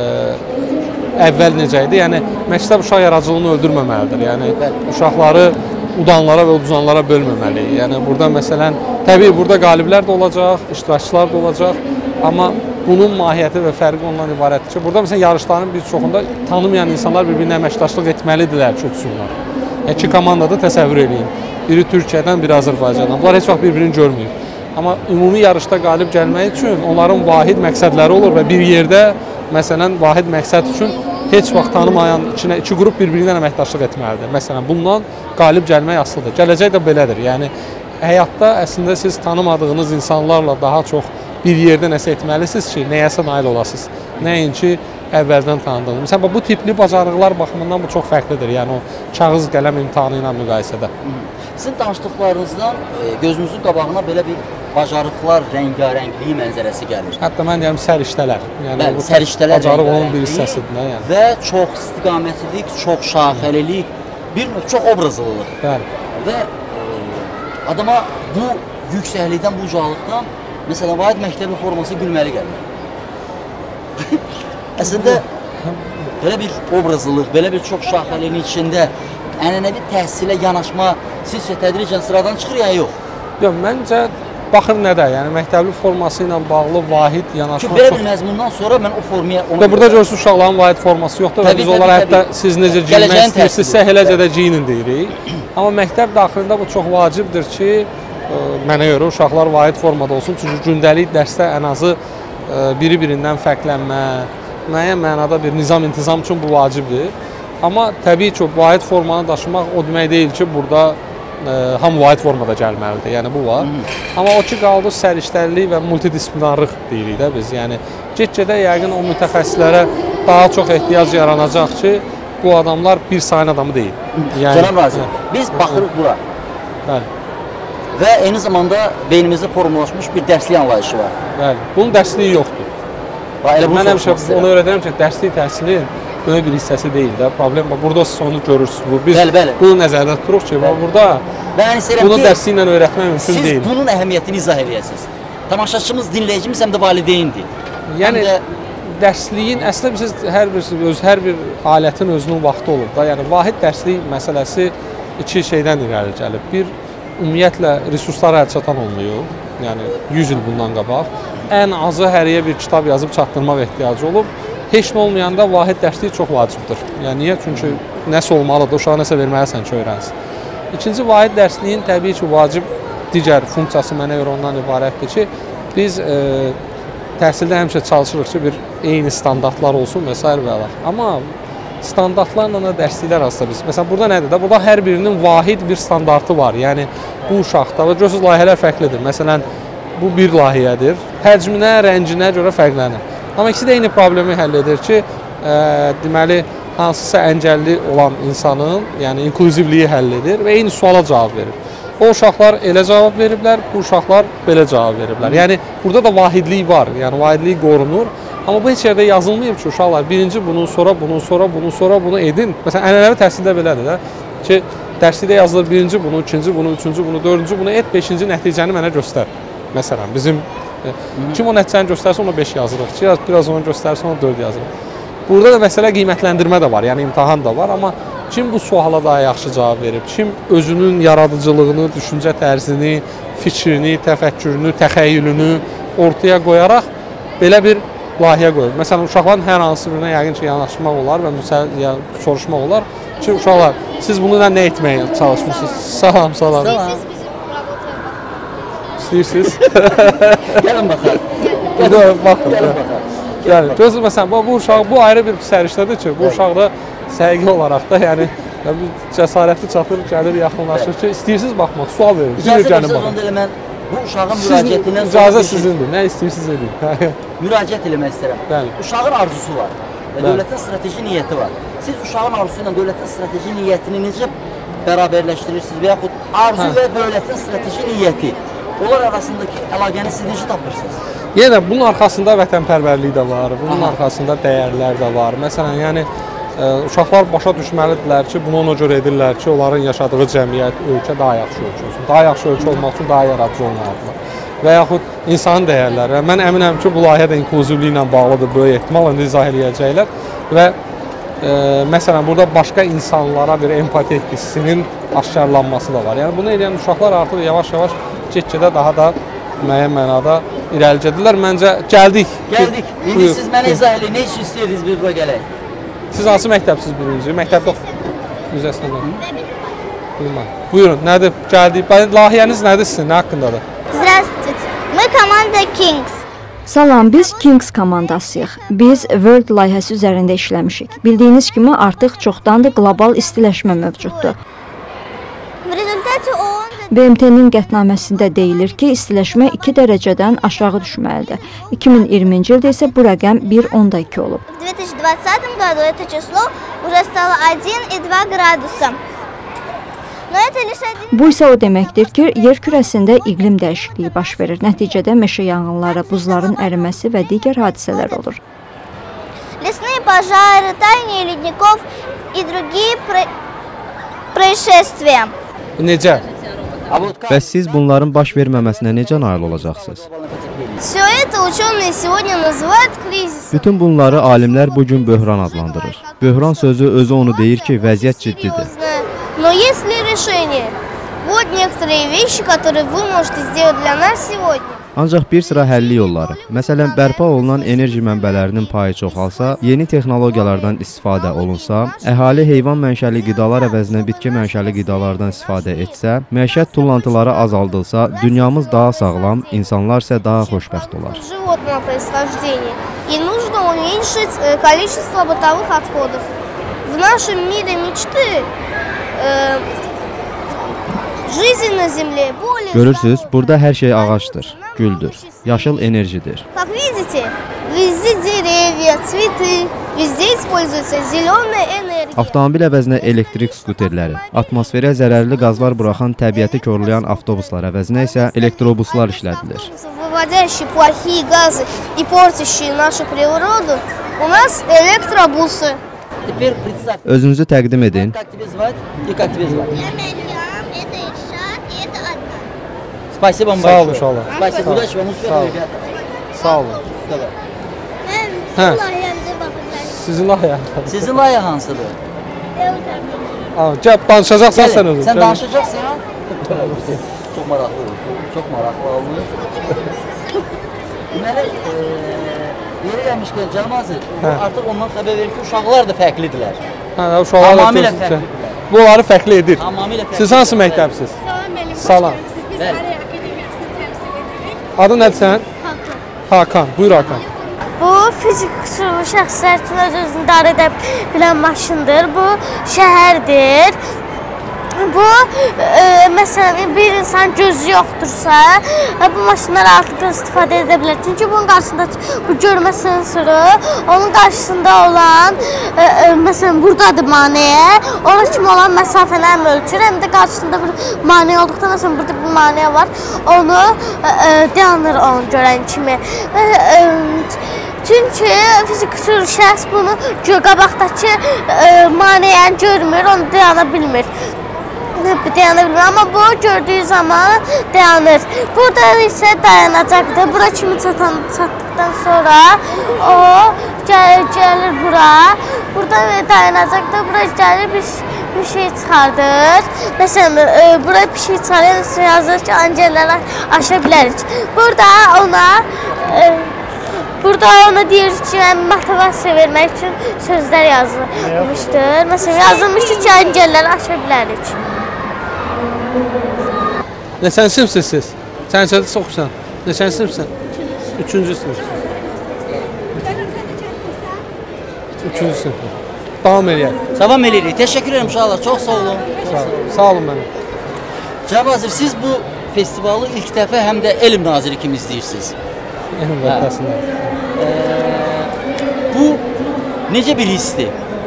əvvəl necə idi? Yəni məktəb uşaq yaradıcılığını öldürməməlidir. Yəni uşaqları udanlara və uduzanlara bölməməliyik. Yəni burada məsələn, təbii burada qaliblər də olacaq, iştirakçılar da olacaq, amma bunun mahiyyəti və fərqi ondan ibarətdir ki, burada məsələn yarışların bir çoxunda tanımayan insanlar bir-birinə əməkdaşlıq etməlidirlər ki, utsunlar. Yəni iki komandada təsəvvür edin. Biri Türkiyədən, biri Azərbaycandan. Bunlar heç vaxt bir-birini görməyib. Amma ümumi yarışda qalib gəlmək üçün onların vahid məqsədləri olur və bir yerdə, məsələn, vahid məqsəd üçün heç vaxt tanımayan içinə iki qrup bir-birindən əməkdaşlıq etməlidir. Məsələn, bundan qalib gəlmək asılıdır. Gələcək də belədir. Yəni, həyatda əslində siz tanımadığınız insanlarla daha çox bir yerdə nəsə etməlisiniz ki, nəyəsə nail olasınız. Nəinki əvvəldən tanıdığınız. Məsələn, bu tipli bacarıqlar baxımından bu çox fərqlidir. Yəni, o kağız qələm imtahanı ilə müqayisədə. Sizin danışdıqlarınızdan gözümüzün qabağına belə bir bacarıqlar, rəngarəngliyi mənzərəsi gəlir. Hətta mən deyirəm səriştələr. Yəni, bəli, səriştələr, bacarıq onun bir hissəsidir. Yəni. Və çox istiqamətlilik, çox şaxəlilik, bir növ çox obrazlılıq. Bəli. Və e, adama bu yüksəklikdən, bu ucalıqdan, məsələn, vahid məktəbi forması gülməli gəlir. Əslində, belə bir obrazlılıq, belə bir çox şaxəlinin içində ənənəvi təhsilə yanaşma sizcə tədricən sıradan çıxır ya yox? Yox, məncə baxır nədə, yəni məktəbli forması ilə bağlı vahid yanaşma çox... Ki, belə bir məzmundan sonra mən o formaya... Burada görürsünüz uşaqların vahid forması yoxdur və biz onlara hətta siz necə giyinmək istəyirsinizsə, eləcə də giyinin deyirik. Amma məktəb daxilində bu çox vacibdir ki, mənə görə uşaqlar vahid formada olsun, çünki gündəlik dərsdə ən azı biri-birindən fərqlənmə, müəyyən mənada bir nizam-intizam üçün bu vacibdir. Amma təbii ki, vahid formanı daşımaq o demək deyil ki, burada e, hamı vahid formada gəlməlidir. Yəni bu var. Hı. Amma o ki, qaldı səriştəlilik və multidisiplinarlıq deyirik də biz. Yəni get-gedə yəqin o mütəxəssislərə daha çox ehtiyac yaranacaq ki, bu adamlar bir sayın adamı deyil. Yəni, Cənab Nazir, biz baxırıq bura. Bəli. və eyni zamanda beynimizdə formalaşmış bir dərslik anlayışı var. Bəli, bunun dərsliyi yoxdur. Mən həmişə onu öyrədirəm ki, dərslik təhsilin böyük bir hissəsi deyil də. Problem burada siz onu görürsünüz. Bu, biz bəli, bəli. bunu nəzərdə tuturuq ki, bəli. burada bunu dərsliklə öyrətmək mümkün siz deyil. Siz bunun əhəmiyyətini izah edəsiniz. Tamaşaçımız, dinləyicimiz həm də valideyndir. Yəni, də... dərsliyin, əslində siz hər bir, öz, hər bir alətin özünün vaxtı olur da. Yəni, vahid dərslik məsələsi iki şeydən irəli gəlib. Bir, ümumiyyətlə, resurslara əl çatan olmuyor. Yəni, yüz il bundan qabaq. Ən azı həriyə bir kitab yazıb çatdırmaq ehtiyacı olub. Heç nə olmayanda vahid dərslik çox vacibdir. Yəni, niyə? Çünki nəsə olmalıdır, uşağa nəsə verməlisən ki, öyrənsin. İkinci, vahid dərsliyin təbii ki, vacib digər funksiyası mənə görə ondan ibarətdir ki, biz e, təhsildə həmişə çalışırıq ki, bir eyni standartlar olsun və s. və ala. Amma standartlarla da dərsliklər arasında biz. Məsələn, burada nədir də? Burada hər birinin vahid bir standartı var. Yəni, bu uşaqda və görürsünüz, layihələr fərqlidir. Məsələn, bu bir layihədir. Həcminə, rənginə görə fərqlənir. Amma ikisi də eyni problemi həll edir ki, e, deməli, hansısa əngəlli olan insanın, yəni inklüzivliyi həll edir və eyni suala cavab verir. O uşaqlar elə cavab veriblər, bu uşaqlar belə cavab veriblər. Yəni, burada da vahidlik var, yəni vahidlik qorunur. Amma bu heç yerdə yazılmayıb ki, uşaqlar birinci bunun sonra, bunun sonra, bunun sonra bunu edin. Məsələn, ənənəvi təhsildə belədir də ki, dərslikdə yazılır birinci bunu, ikinci bunu, üçüncü bunu, dördüncü bunu et, beşinci nəticəni mənə göstər. Məsələn, bizim kim o nəticəni göstərsə ona beş yazırıq, ki, biraz onu göstərsə ona dörd yazırıq. Burada da məsələ qiymətləndirmə də var, yəni imtahan da var, amma kim bu suala daha yaxşı cavab verib, kim özünün yaradıcılığını, düşüncə tərzini, fikrini, təfəkkürünü, təxəyyülünü ortaya qoyaraq belə bir layihə qoyur. Məsələn, uşaqların hər hansı birinə yəqin ki, yanaşmaq olar və ya, soruşmaq olar ki, uşaqlar, siz bunu nə etməyə çalışmışsınız? Salam, salam. İstəyirsiniz? Gəlin baxaq. Gəlin baxaq. Yəni, gözür, məsələn, bu uşaq, bu ayrı bir sərişdədir ki, bu uşaq da səqiqi olaraq da, yəni, cəsarətli çatır, gəlir, yaxınlaşır ki, istəyirsiniz baxmaq, sual verir. İcazə versəz onda elə mən bu uşağın müraciətindən sonra... İcazə sizindir, nə istəyirsiniz edin. Müraciət eləmək istərəm. Uşağın arzusu var və dövlətin strateji niyyəti var. Siz uşağın arzusu ilə dövlətin strateji niyyətini necə bərabərləşdirirsiniz və yaxud arzu və dövlətin strateji niyyəti, onlar arasındakı əlaqəni siz necə tapırsınız? Yenə bunun arxasında vətənpərvərlik də var, bunun arxasında dəyərlər də var. Məsələn, yəni ə, uşaqlar başa düşməlidirlər ki, bunu ona görə edirlər ki, onların yaşadığı cəmiyyət, ölkə daha yaxşı ölkə olsun. Daha yaxşı ölkə olmaq üçün daha yaradıcı olmalıdırlar. Və yaxud insanın dəyərləri. Mən əminəm ki, bu layihə də inklüzivliklə bağlıdır, böyük ehtimal, indi izah eləyəcəklər. Və ə, məsələn, burada başqa insanlara bir empati hissinin aşkarlanması da var. Yəni bunu edən uşaqlar artıq yavaş-yavaş get-gedə daha da müəyyən mənada irəli gedirlər. Məncə, gəldik. Gəldik. İndi siz mənə izah edin, nə üçün istəyirdiniz bir bura gələk? Siz hansı məktəbsiz birinci? Məktəbdə müzəsində. Bilməm. Buyurun, nədir? Gəldik. Layihəniz nədir sizin? Nə haqqındadır? Здравствуйте. Мы komanda Kings. Salam, biz Kings komandasıyıq. Biz World layihəsi üzərində işləmişik. Bildiyiniz kimi artıq çoxdandır qlobal istiləşmə mövcuddur. B M T-nin qətnaməsində deyilir ki, istiləşmə iki dərəcədən aşağı düşməlidir. iki min iyirminci ildə isə bu rəqəm bir nöqtə iki olub. В две тысячи двадцатом году это число уже стало один и два градуса. Но это лишь один... Bu isə o deməkdir ki, yer kürəsində iqlim dəyişikliyi baş verir. Nəticədə meşə yanğınları, buzların əriməsi və digər hadisələr olur. Лесные пожары, таяние ледников и другие происшествия. Necə? Bəs siz bunların baş verməməsinə necə nail olacaqsınız? Все это ученые сегодня называют кризисом. Bütün bunları alimlər bu gün böhran adlandırır. Böhran sözü özü onu deyir ki, vəziyyət ciddidir. Но есть ли решение? Вот некоторые вещи, которые вы можете сделать для нас сегодня. Ancaq bir sıra həlli yolları. Məsələn, bərpa olunan enerji mənbələrinin payı çoxalsa, yeni texnologiyalardan istifadə olunsa, əhali heyvan mənşəli qidalar əvəzinə bitki mənşəli qidalardan istifadə etsə, məişət tullantıları azaldılsa, dünyamız daha sağlam, insanlar isə daha xoşbəxt olar. Животного происхождения. И нужно уменьшить количество бытовых отходов. В нашем мире мечты жизнь на земле более... Görürsüz, burada hər şey ağacdır, güldür, yaşıl enerjidir. Как видите, везде деревья, цветы, Везде используется зеленая энергия. Avtomobil əvəzinə elektrik skuterləri, atmosferə zərərli qazlar buraxan təbiəti korlayan avtobuslar əvəzinə isə elektrobuslar işlədilir. Выводящие плохие газы и портящие нашу природу, у нас электробусы. Özünüzü təqdim edin. Спасибо вам Sağ olun, большое. inşallah. Спасибо, удачи вам, успехов, ребята. Sağ olun. Hə. Sizin layihəniz. Sizin layihə hansıdır? Gəl, danışacaqsan sən özün. Sən danışacaqsan? Çox maraqlı oldu. Çox maraqlı oldu. Deməli, yeri gəlmişkən Cənab Nazir, artıq ondan xəbər verir ki, uşaqlar da fərqlidirlər. Hə, uşaqlar da tamamilə fərqlidirlər. Bu onları fərqli edir. Tamamilə fərqli. Siz hansı məktəbsiz? Salam müəllim. Salam. Biz Araya Akademiyasını təmsil edirik. Adın nədir sənin? Hakan. Hakan. Buyur Hakan. Bu fizik qüsurlu şəxslər üçün öz-özünü idarə edə bilən maşındır. Bu şəhərdir. Bu, e, məsələn, bir insan gözü yoxdursa, bu maşınlar rahatlıqla istifadə edə bilər. Çünki bunun qarşısında bu görmə sensoru, onun qarşısında olan, e, e, məsələn, buradadır maneə, ona kimi olan məsafəni həm ölçür, həm də qarşısında bir maneə olduqda, məsələn, burada bir maneə var, onu e, dayanır onu görən kimi. E, e, Çünki fizik qüsurlu şəxs bunu qabaqdakı e, maneəni görmür, onu dayana bilmir. Dayana bilmir, amma bu gördüyü zaman dayanır. Burada isə dayanacaqdır. Bura kimi çatan, çatdıqdan sonra o gəlir, gəlir bura. Burada dayanacaqdır. Bura gəlir bir, bir şey çıxardır. Məsələn, e, bura bir şey çıxarır, yazır ki, ancaqları aşa bilərik. Burada ona e, Burada ona deyir ki, motivasiya vermək üçün sözlər yazılmışdır. Məsələn, yazılmış ki, əngəlləri aşa bilərik. Neçənci sinifsiz siz? Sən neçənci oxuyursan? Neçənci sinifsən? Üçüncü sinif. Üçüncü sinif. Davam eləyək. Davam eləyirik. Təşəkkür edirəm uşaqlar. Çox sağ olun. Sağ, sağ olun mənim. Cənab Nazir, siz bu festivalı ilk dəfə həm də elm naziri kimi izləyirsiniz. Elm vəhdəsində. Bu necə bir hissdir?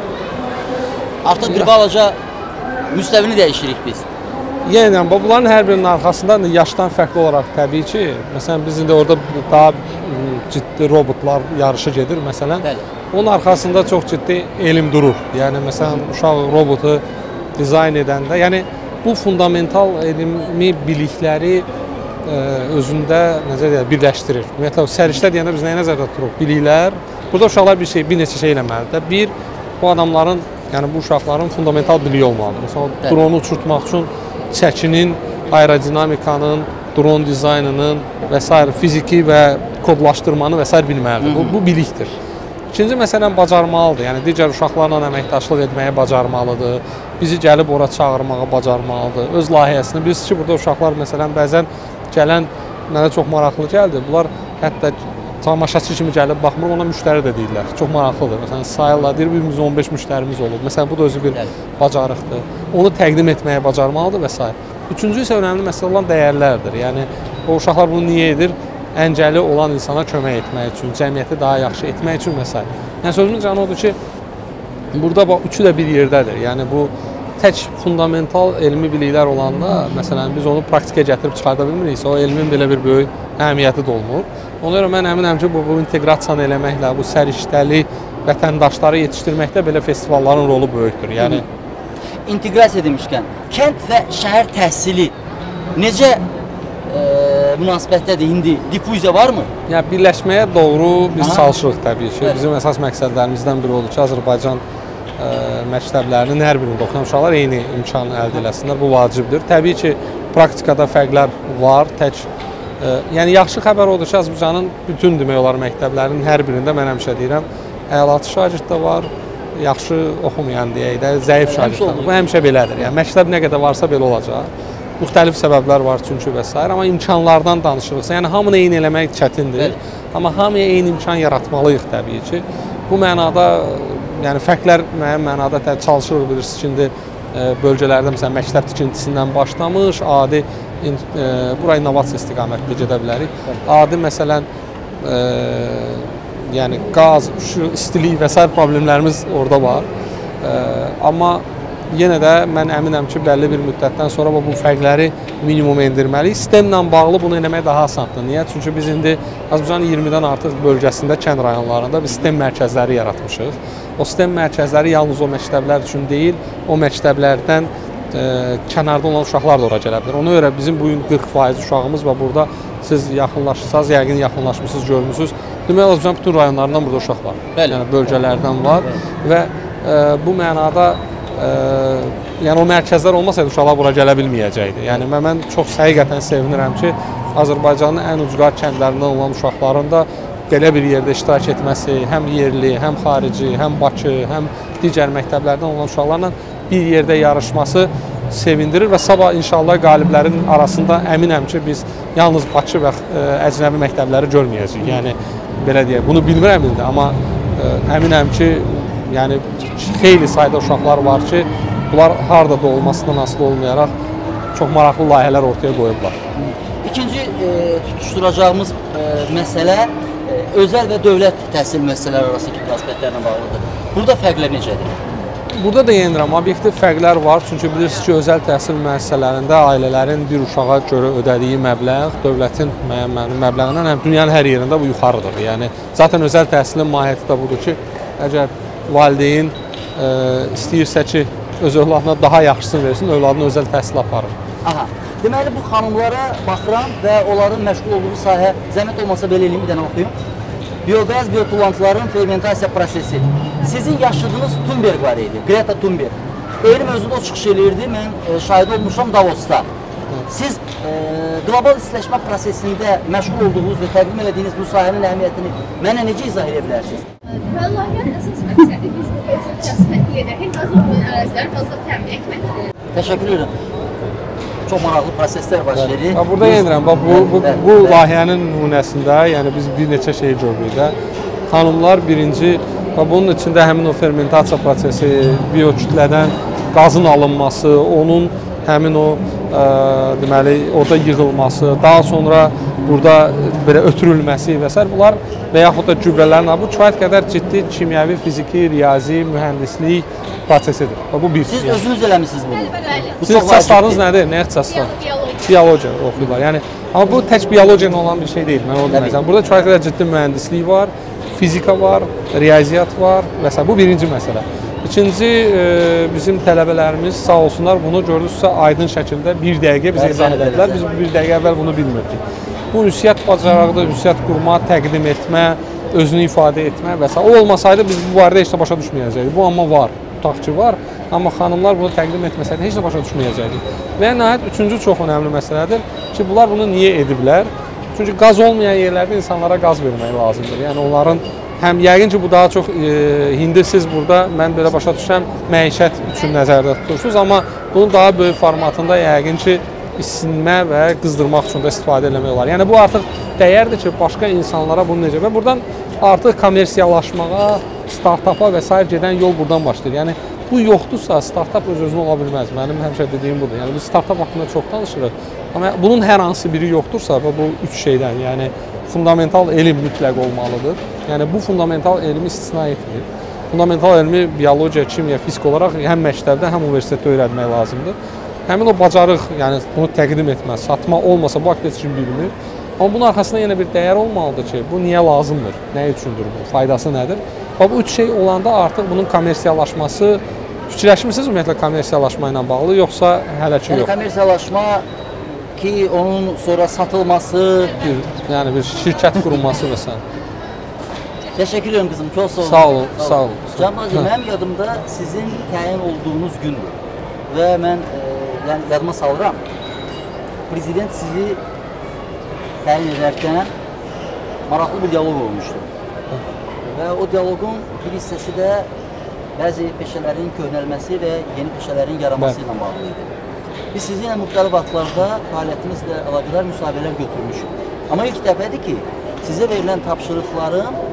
Artıq bir balaca müstəvini dəyişirik biz. Yenə, bunların hər birinin arxasında yaşdan fərqli olaraq təbii ki, məsələn, biz indi orada daha ciddi robotlar yarışı gedir, məsələn. Bəli. Onun arxasında çox ciddi elm durur. Yəni, məsələn, uşaq robotu dizayn edəndə, yəni bu fundamental elmi bilikləri ə, özündə necə deyək, birləşdirir. Ümumiyyətlə, sərişdə deyəndə biz nəyə nəzərdə tuturuq? Biliklər. Burada uşaqlar bir şey, bir neçə şey eləməlidir. Bir, bu adamların, yəni bu uşaqların fundamental biliyi olmalıdır. Məsələn, dronu uçurtmaq üçün çəkinin, aerodinamikanın, dron dizaynının və s. fiziki və kodlaşdırmanı və s. bilməlidir. Bu, bu bilikdir. İkinci məsələn bacarmalıdır. Yəni digər uşaqlarla əməkdaşlıq etməyi bacarmalıdır. Bizi gəlib ora çağırmağı bacarmalıdır. Öz layihəsini bilirsiniz ki, burada uşaqlar məsələn bəzən gələn mənə çox maraqlı gəldi. Bunlar hətta tamaşaçı kimi gəlib baxmır, ona müştəri də deyirlər. Çox maraqlıdır. Məsələn, sayırlar, deyir bir yüz on beş müştərimiz olub. Məsələn, bu da özü bir bacarıqdır. Onu təqdim etməyə bacarmalıdır və s. Üçüncü isə önəmli məsələ olan dəyərlərdir. Yəni o uşaqlar bunu niyə edir? Əngəli olan insana kömək etmək üçün, cəmiyyəti daha yaxşı etmək üçün və s. Yəni sözümün canı odur ki, burada bax üçü də bir yerdədir. Yəni bu tək fundamental elmi biliklər olanda, məsələn, biz onu praktikaya gətirib çıxarda bilmiriksə, o elmin belə bir böyük əhəmiyyəti də olmur. Ona görə mən əminəm ki, bu, bu inteqrasiyanı eləməklə, bu səriştəli vətəndaşları yetişdirməkdə belə festivalların rolu böyükdür. Yəni inteqrasiya demişkən, kənd və şəhər təhsili necə e, münasibətdədir indi? Difuziya varmı? Yəni birləşməyə doğru biz Aha. çalışırıq təbii ki. Evet. Bizim əsas məqsədlərimizdən biri odur ki, Azərbaycan ə, məktəblərinin hər birində oxuyan uşaqlar eyni imkanı əldə eləsinlər. Bu vacibdir. Təbii ki, praktikada fərqlər var. Tək ə, yəni yaxşı xəbər odur ki, Azərbaycanın bütün demək olar məktəblərinin hər birində mən həmişə deyirəm, əlaçı şagird də var, yaxşı oxumayan deyək də, zəif şagird də var. Bu həmişə belədir. Yəni məktəb nə qədər varsa belə olacaq. Müxtəlif səbəblər var çünki və s. Amma imkanlardan danışırıqsa, yəni hamını eyni eləmək çətindir. Evet. Amma hamıya eyni imkan yaratmalıyıq təbii ki. Bu mənada, yəni fərqlər müəyyən mənada çalışırıq, bilirsiniz ki, indi e, bölgələrdə məsələn məktəb tikintisindən başlamış, adi e, bura innovasiya istiqamətində gedə bilərik. Adi məsələn e, yəni qaz, şu istilik və sair problemlərimiz orada var. E, amma yenə də mən əminəm ki, bəlli bir müddətdən sonra bu fərqləri minimuma endirməliyik. Sistemlə bağlı bunu eləmək daha asandır. Niyə? Çünki biz indi Azərbaycanın iyirmidən artıq bölgəsində, kənd rayonlarında biz sistem mərkəzləri yaratmışıq. O sistem mərkəzləri yalnız o məktəblər üçün deyil, o məktəblərdən e, kənarda olan uşaqlar da ora gələ bilər. Ona görə bizim bu gün qırx faiz uşağımız və burada siz yaxınlaşırsınız, yəqin yaxınlaşmışsınız, görmüsünüz. Demək Azərbaycanın bütün rayonlarından burada uşaq var. Bəli. Yəni bölgələrdən var və e, bu mənada Ə, yəni o mərkəzlər olmasaydı uşaqlar bura gələ bilməyəcəkdi. Yəni mən, mən çox həqiqətən sevinirəm ki, Azərbaycanın ən ucqar kəndlərindən olan uşaqların da belə bir yerdə iştirak etməsi, həm yerli, həm xarici, həm Bakı, həm digər məktəblərdən olan uşaqlarla bir yerdə yarışması sevindirir və sabah inşallah qaliblərin arasında əminəm ki, biz yalnız Bakı və ə, əcnəbi məktəbləri görməyəcəyik. Yəni belə deyək, bunu bilmirəm indi, amma ə, əminəm ki, yəni xeyli sayda uşaqlar var ki, bunlar harada da olmasından asılı olmayaraq çox maraqlı layihələr ortaya qoyublar. İkinci e, tutuşturacağımız e, məsələ e, özəl və dövlət təhsil müəssisələri arasındakı münasibətlərlə bağlıdır. Burada fərqlər necədir? Burada da yenirəm, obyektiv fərqlər var. Çünki bilirsiniz ki, özəl təhsil müəssisələrində ailələrin bir uşağa görə ödədiyi məbləğ dövlətin müəyyən məbləğindən həm dünyanın hər yerində bu yuxarıdır. Yəni zaten özəl təhsilin mahiyyəti də budur ki, əgər valideyn e, istəyirsə ki, öz övladına daha yaxşısını versin, övladını özəl təhsil aparır. Aha. Deməli, bu xanımlara baxıram və onların məşğul olduğu sahə, zəhmət olmasa belə eləyim, bir dənə oxuyum. Bioqaz, biotullantıların fermentasiya prosesi. Sizin yaşadığınız Thunberg var idi, Greta Thunberg. Eyni mövzuda o çıxış eləyirdi, mən e, şahid olmuşam Davosda. Siz e, qlobal istiləşmə prosesində məşğul olduğunuz və təqdim edədiyiniz bu sahənin əhəmiyyətini mənə necə izah edə bilərsiniz? Layihənin əsas məqsədi biz özümüz təşkil edərkən qazı olmayan əraziləri qazı təmin etməkdir. Təşəkkür edirəm. Çox maraqlı proseslər baş verir. Burada yenirəm, bax bu, bu, bu layihənin nümunəsində, yəni biz bir neçə şey gördük də. Xanımlar birinci, bunun içində həmin o fermentasiya prosesi, biokütlədən qazın alınması, onun həmin o ə, deməli orada yığılması, daha sonra burada belə ötürülməsi və s. bunlar və yaxud da gübrələrin, bu kifayət qədər ciddi kimyəvi, fiziki, riyazi, mühəndislik prosesidir. Bu bir. Siz özünüz eləmisiniz bunu? Bu Sizin ixtisaslarınız nədir? Nə ixtisaslar? Biologiya oxuyurlar. Yəni, amma bu tək biologiya ilə olan bir şey deyil. Mən onu deməyəcəm. Burada kifayət qədər ciddi mühəndislik var, fizika var, riyaziyyat var və s. Bu birinci məsələ. İkinci, e, bizim tələbələrimiz sağ olsunlar bunu gördünüzsə aydın şəkildə bir dəqiqə bizə izah edədilər. Biz bir dəqiqə əvvəl bunu bilmirdik. Bu ünsiyyət bacarıqdır, ünsiyyət qurma, təqdim etmə, özünü ifadə etmə və s. O olmasaydı biz bu barədə heç də başa düşməyəcəkdik. Bu amma var, tutaq ki var. Amma xanımlar bunu təqdim etməsəydi heç də başa düşməyəcəkdik. Və nəhayət üçüncü çox önəmli məsələdir ki, bunlar bunu niyə ediblər? Çünki qaz olmayan yerlərdə insanlara qaz vermək lazımdır. Yəni onların həm yəqin ki, bu daha çox e, indi siz burada mən belə başa düşürəm məişət üçün nəzərdə tutursunuz, amma bunun daha böyük formatında yəqin ki, isinmə və qızdırmaq üçün də istifadə eləmək olar. Yəni bu artıq dəyərdir ki, başqa insanlara bunu necə və buradan artıq kommersiyalaşmağa, startapa və s. gedən yol buradan başlayır. Yəni bu yoxdursa startap öz-özünə ola bilməz. Mənim həmişə dediyim budur. Yəni biz startap haqqında çox danışırıq. Amma bunun hər hansı biri yoxdursa bu üç şeydən, yəni fundamental elm mütləq olmalıdır. Yəni bu fundamental elmi istisna etmir. Fundamental elmi biologiya, kimya, fizika olaraq həm məktəbdə, həm universitetdə öyrənmək lazımdır. Həmin o bacarıq, yəni bunu təqdim etmə, satma olmasa bu haqda heç kim bilmir. Amma bunun arxasında yenə bir dəyər olmalıdır ki, bu niyə lazımdır, nə üçündür bu, faydası nədir? Və bu üç şey olanda artıq bunun kommersiyalaşması, fikirləşmirsiniz ümumiyyətlə kommersiyalaşma ilə bağlı, yoxsa hələ ki yox? Yəni kommersiyalaşma ki, onun sonra satılması, bir, yəni bir şirkət qurulması və s. Təşəkkür edirəm qızım, çox sağ olun. Sağ olun, sağ olun. Canbazcığım, mənim yadımda sizin təyin olduğunuz gündür və mən e, yəni yadıma salıram, prezident sizi təyin edərkən maraqlı bir dialoq olmuşdu və o dialoqun bir hissəsi də bəzi peşələrin köhnəlməsi və yeni peşələrin yaranması ilə bağlı idi. Biz sizinlə müxtəlif vaxtlarda fəaliyyətimizlə əlaqədar müsahibələr götürmüşük. Amma ilk dəfədir ki, sizə verilən tapşırıqların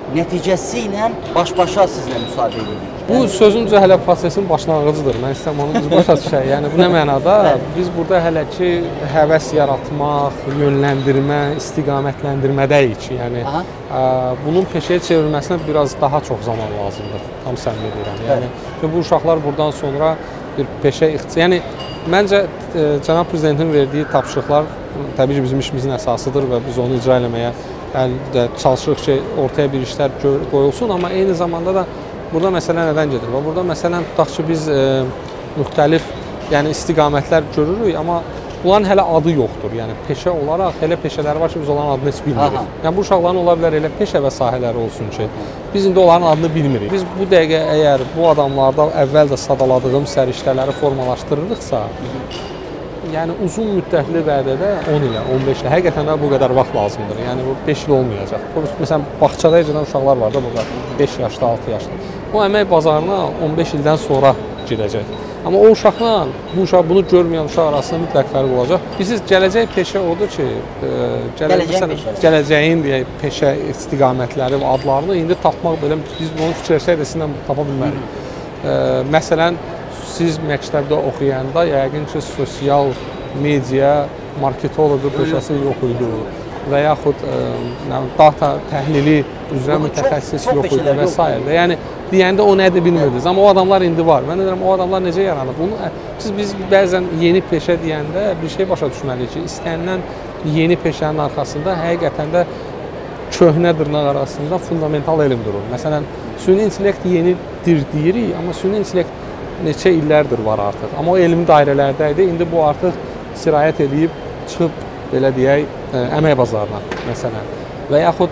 nəticəsi ilə baş-başa sizlə müsahidə edirik. Bu sözüncə hələ prosesin başlanğıcıdır. Mən istəyirəm onu biz başa düşək. Yəni bu nə mənada? Biz burada hələ ki həvəs yaratmaq, yönləndirmə, istiqamətləndirmədəyik ki, yəni ə, bunun peşəyə çevrilməsinə biraz daha çox zaman lazımdır. Tam səmimi deyirəm. Yəni ki, bu uşaqlar buradan sonra bir peşə ixtisas, yəni məncə ə, cənab prezidentin verdiyi tapşırıqlar təbii ki, bizim işimizin əsasıdır və biz onu icra eləməyə əldə çalışırıq ki, ortaya bir işlər qoyulsun, amma eyni zamanda da burada məsələ nədən gedir? Burada məsələn tutaq ki, biz e, müxtəlif yəni istiqamətlər görürük, amma bunların hələ adı yoxdur. Yəni peşə olaraq elə peşələr var ki, biz onların adını heç bilmirik. Yəni bu uşaqların ola bilər elə peşə və sahələri olsun ki, biz indi onların adını bilmirik. Biz bu dəqiqə əgər bu adamlarda əvvəl də sadaladığım səriştələri formalaşdırırıqsa, yəni uzun müddətli vədədə on ilə, on beş ilə, həqiqətən də bu qədər vaxt lazımdır. Yəni bu beş il olmayacaq. Məsələn, bağçada gedən uşaqlar var da burada, beş yaşda, altı yaşda. O əmək bazarına on beş ildən sonra girəcək. Amma o uşaqla bu uşaq bunu görməyən uşaq arasında mütləq fərq olacaq. Bilirsiniz, gələcək peşə odur ki, e, gələcəyin, gələcəyin deyək, peşə istiqamətləri və adlarını indi tapmaq belə biz onu fikirləşsək də sizinlə tapa bilmərik. E, məsələn, siz məktəbdə oxuyanda yəqin ki, sosial media, marketoloji peşəsi yox idi və yaxud e, data təhlili üzrə mütəxəssis yox idi və s. Yəni, deyəndə o nədir bilmirdiniz, amma o adamlar indi var. Mən deyirəm, o adamlar necə yaranır? Bunu, siz biz bəzən yeni peşə deyəndə bir şey başa düşməliyik ki, istənilən yeni peşənin arxasında həqiqətən də köhnə dırnaq arasında fundamental elm durur. Məsələn, süni intellekt yenidir deyirik, amma süni intellekt neçə illərdir var artıq. Amma o elmi dairələrdə idi, indi bu artıq sirayət edib, çıxıb, belə deyək, əmək bazarına, məsələn. Və yaxud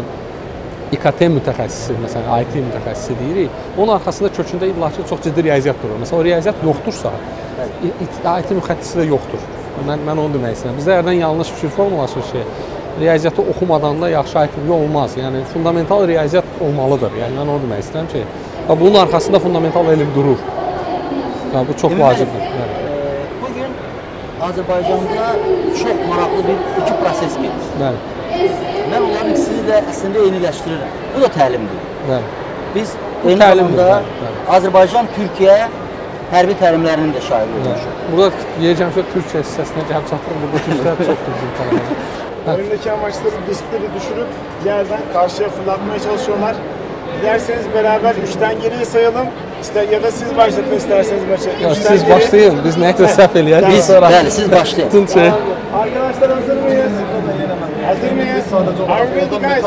İ K T mütəxəssisi, məsələn, I T mütəxəssisi deyirik, onun arxasında kökündə illaki çox ciddi riyaziyyat durur. Məsələn, o riyaziyyat yoxdursa, I T mütəxəssisi də yoxdur. Mən, mən onu demək istəyirəm. Bizdə hərdən yanlış bir şey formalaşır ki, riyaziyyatı oxumadan da yaxşı I T olmaz. Yəni, fundamental riyaziyyat olmalıdır. Yəni, mən onu demək istəyirəm ki, bunun arxasında fundamental elm durur. Yəni, bu çox vacibdir. Bugün Azərbaycanda çox maraqlı bir iki proses gedir. Bəli. Mən onların ikisini də əslində eyniləşdirirəm. Bu da təlimdir. Bəli. Biz eyni zamanda Azərbaycan, Türkiyə hərbi təlimlərinin də şahidi olmuşuq. Burada yiyəcəm ki, Türkiyə hissəsinə gəlib çatırım. Burada Türklər çox düzgün tanımlar. Önündeki amaçları diskleri düşürüp yerden karşıya fırlatmaya çalışıyorlar. Dilerseniz beraber üçten geriye sayalım. İster, ya da siz başlatın isterseniz maçı. Ya siz geri... başlayın. Biz neyse səhv eləyək. Biz, bəli, siz başlayın. Arkadaşlar hazır mıyız? Hazır mıyız? Are we ready guys?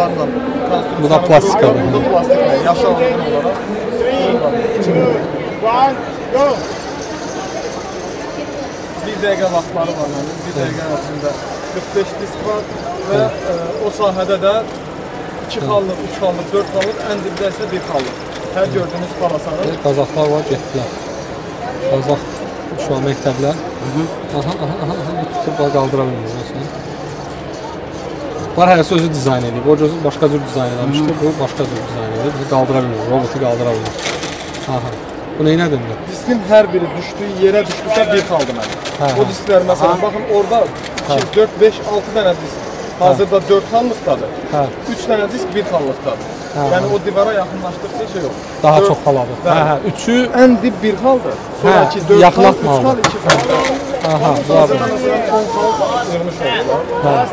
Bu da plastikadır. Bu da plastik. Yaşa olarak. three, two, one, go! Bir dəqiqə vaxtları var mənim. Bir dəqiqə ərzində qırx beş disk var və e, o sahədə də iki xallıq, üç xallıq, dörd xallıq, ən dibdə isə bir xallıq. Hər gördüyünüz palasanı. Qazaxlar var, getdilər. Qazax şu an məktəblər. Aha, aha, aha, aha, tutub qaldıra bilmiyoruz. Bunlar hərəsi özü dizayn edib. O gözü başqa cür dizayn edilmişdir, bu başqa cür dizayn edib. Bizi qaldıra bilmiyor, robotu qaldıra bilmiyor. Aha. Bu neyin nədir? Diskin hər biri düşdüyü yerə düşdüsə bir xaldı mənim. O disklər məsələn, baxın orada iki, dörd, beş, altı dənə disk. Hazırda dörd xallıqdadır. üç dənə disk bir xallıqdadır. Yəni o divara yaxınlaşdıqca şey yox. Daha çox xaladır. Hə, hə, üçü ən dib bir xaldır. Sonraki dörd xal, üç xal, iki xal. Aha, bu Hazırda məsələn on xal yığmış oldular.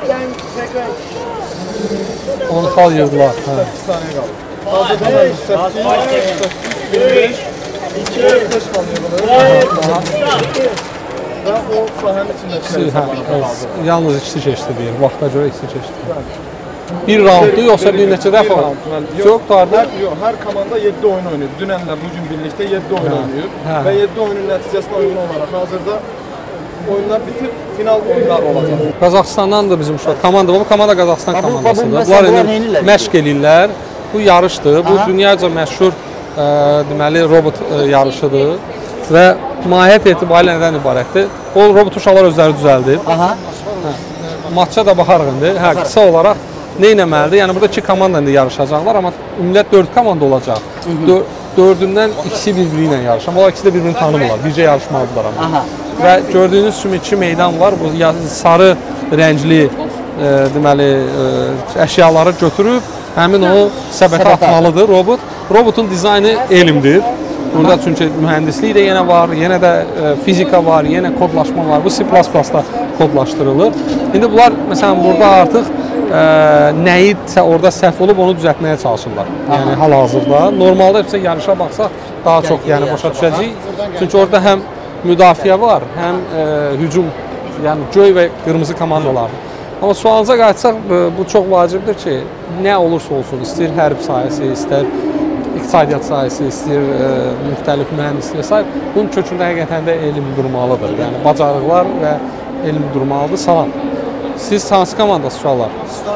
on xal yığdılar. səkkiz saniyə qaldı. Hazırda mən səkkiz, beş, iki, beş xal yığılır. Və o sahənin içində yalnız ikisi keçdi deyir, vaxta görə ikisi keçdi. Bir rounddu yoxsa bir neçə dəfə? Yox, hər, yox, hər komanda yeddi oyun oynayır. Dünənlə bugün birlikdə yeddi oyun oynayır. Və yeddi oyunun nəticəsinə uyğun olaraq hazırda oyunlar bitib, final oyunlar olacaq. Qazaxıstandan da bizim uşaq komanda var. Bu komanda Qazaxıstan komandasıdır. Bunlar indi məşq eləyirlər. Bu yarışdır. Bu dünyaca məşhur deməli robot yarışıdır və mahiyyət etibarilə nədən ibarətdir? O robot uşaqlar özləri düzəldib. Aha. Maça da baxarıq indi. Hə, qısa olaraq nə etməlidir? Yəni burada iki komanda indi yarışacaqlar, amma ümumiyyət dörd komanda olacaq. Dördündən ikisi bir-biri ilə yarışır. Onlar ikisi də bir-birini tanımırlar. Bircə yarışmalıdırlar amma. Və gördüyünüz kimi iki meydan var. Bu sarı rəngli e, deməli e, əşyaları götürüb həmin o səbətə atmalıdır robot. Robotun dizaynı elmdir. Burada çünki mühəndislik də yenə var, yenə də e, fizika var, yenə kodlaşma var. Bu C plus plus-da kodlaşdırılır. İndi bunlar məsələn burada artıq e, nəyisə orada səhv olub onu düzəltməyə çalışırlar. Yəni hal-hazırda. Normalda isə yarışa baxsaq daha çox yəni başa düşəcəyik. Çünki orada həm müdafiə var, həm e, hücum, yəni göy və qırmızı komandalar. Amma sualınıza qayıtsaq bu çox vacibdir ki, nə olursa olsun, istəyir hərb sahəsi, istər iqtisadiyyat sahəsi, istəyir e, müxtəlif mühəndisliyə sahib, bunun kökündə həqiqətən də elm durmalıdır. Yəni bacarıqlar və elm durmalıdır. Salam. Siz hansı komandası uşaqlar?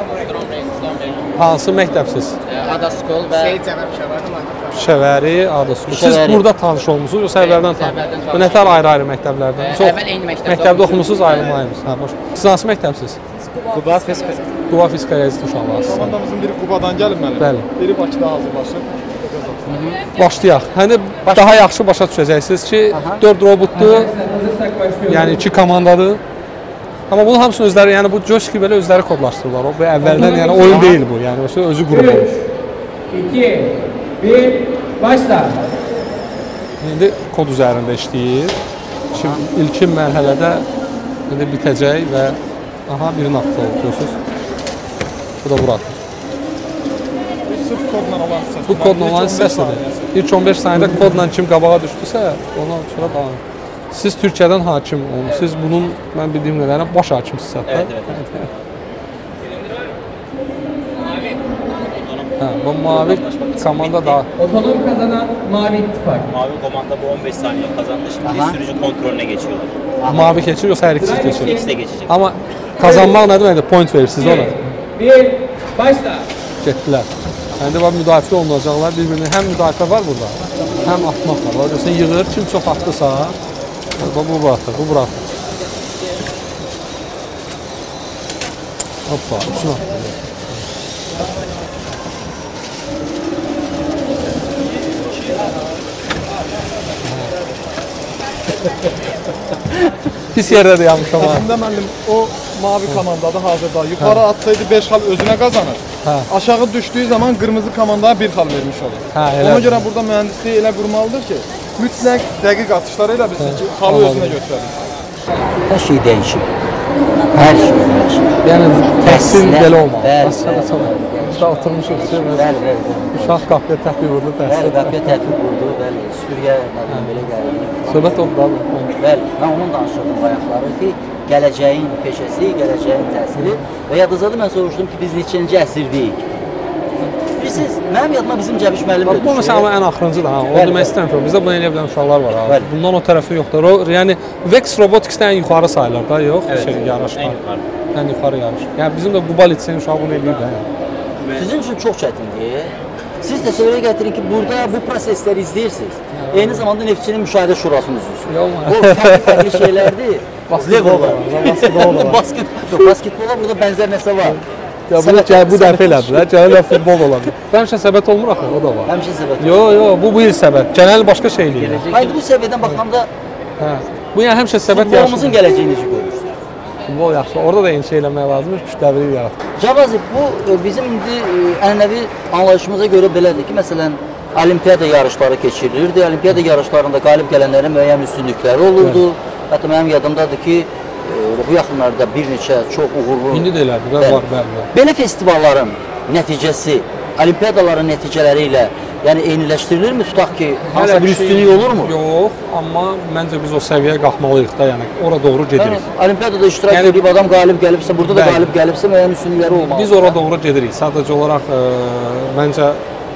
Hansı məktəbsiz? Adaskol və Şəvəri, Adaskol. Siz burada tanış olmusunuz, yoxsa əvvəldən tanış? Bu nətər ayrı-ayrı məktəblərdən? Əvvəl eyni məktəbdə məktəbdə oxumusunuz, ayrılmayımız. Hə, boş. Siz hansı məktəbsiz? Quba Fiska. Quba Fiska yazdı uşaqlarsınız. Komandamızın biri Qubadan gəlib mənim. Bəli. Biri Bakıda hazırlaşır. Başlayaq. Hani daha yaxşı başa düşəcəksiniz ki, dörd robotdur, yəni iki komandadır. Amma bunun hamısını özləri, yəni bu Joystick belə özləri kodlaşdırırlar. O əvvəldən yəni oyun deyil bu. Yəni o özü qurulmuş. iki, bir, başla. İndi kod üzərində işləyir. Şimdi ilkin mərhələdə indi bitəcək və aha birini atdı görürsüz. Bu da buradır. Sırf kodla olan səs. Bu kodla olan səsdir. İlk on beş saniyədə kodla kim qabağa düşdüsə, ondan sonra davam. Siz Türkiyədən hakim olun. Siz bunun mən bildiyim qədərilə baş hakimsiniz hətta. Evet, evet. Hə, bu mavi komanda da. Otonom kazanan Mavi İttifak. Mavi komanda bu on beş saniye kazandı. Şimdi Aha. sürücü kontrolüne geçiyorlar. Mavi keçir yoxsa hər ikisi keçir? İkisi de geçecek. Amma kazanmaq nə deməkdir? Point verirsiniz ona. Bir, başla. Getdilər. Yəni bax müdafiə olunacaqlar bir-birini. Həm müdafiə var burada, həm atmaq var. Görürsən yığır, kim çox atdısa, bax bu buraxır, bu buraxır. Hoppa, üçünü atdı. Pis yerdədir yanmışam ha. Əslində müəllim o mavi komandada hazırda yuxarı atsaydı beş xal özünə qazanır. Hə. Aşağı düşdüyü zaman qırmızı komandaya bir xal vermiş olur. Hə, elə. Ona görə burada mühəndisliyi elə qurmalıdır ki, mütləq dəqiq atışlar elə bilsin ki, xalı özünə götürəbilsin. Hər şey dəyişir. Hər şey dəyişir. Yəni təhsil belə olmalı. Bəli, bəli. Uşaq oturmuşuq ki, bəli, bəli. Uşaq qapıya təpik vurdu, təhsil. Bəli, qapıya təpik vurdu, bəli. Süpürgə belə gəldi. Söhbət oldu. Bəli, mən onun danışırdım bayaqları ki, gələcəyin peşəsi, gələcəyin təsiri və yadınızdadır mən soruşdum ki, biz neçənci əsrdəyik. Bilirsiniz, mənim yadıma bizim Cəbiş müəllim də Bu məsələn amma ən axırıncıdır ha. Onu demək istəyirəm ki, bizdə bunu eləyə bilən uşaqlar var ha. Bundan o tərəfi yoxdur. O, yəni Vex Robotics-dən yuxarı sayılır da, yox? Evet, şey, yarışlar. en yukarı. Ən yuxarı yarış. Yəni bizim də Quba liseyin uşağı bunu eləyir də. Yəni. Sizin üçün çox çətindir. Siz təsəvvürə gətirin ki, burada bu prosesləri izləyirsiniz. Eyni zamanda Neftçinin müşahidə şurasını üzürsünüz. O fərqli-fərqli şeylərdir. Basketbol var. Basketbol. Basketbola burada bənzər nəsə var. Ya bu, bu dəfə elədilər, gələn futbol olandır. Həmişə səbət olmur axı, o da var. Həmişə səbət. Yo, yo, bu bu il səbət. Genel başqa şey eləyir. Hayır, bu səviyyədən baxanda hə. Bu yəni həmişə səbət yarışı. Futbolumuzun gələcəyini necə görürsünüz? Futbol yaxşı. Orada da eyni şey eləmək lazımdır, kütləvilik yaratmaq. Cavazi, bu bizim indi ənənəvi anlayışımıza görə belədir ki, məsələn, olimpiyada yarışları keçirilirdi. Olimpiyada yarışlarında qalib gələnlərin müəyyən üstünlükləri olurdu. Hətta mənim yadımdadır ki, bu yaxınlarda bir neçə çox uğurlu... İndi də elədir, var, var, var. Belə festivalların nəticəsi, olimpiyadaların nəticələri ilə yəni eyniləşdirilirmi? Tutaq ki, hansısa bir üstünlük olurmu? Yox, amma məncə biz o səviyyəyə qalxmalıyıq da, yəni ora doğru gedirik. Yəni, olimpiyadada iştirak yəni, edib adam qalib gəlibsə, burada da bəli, qalib gəlibsə, müəyyən üstünlükləri olmalı. Biz ora doğru gedirik. Sadəcə olaraq e, məncə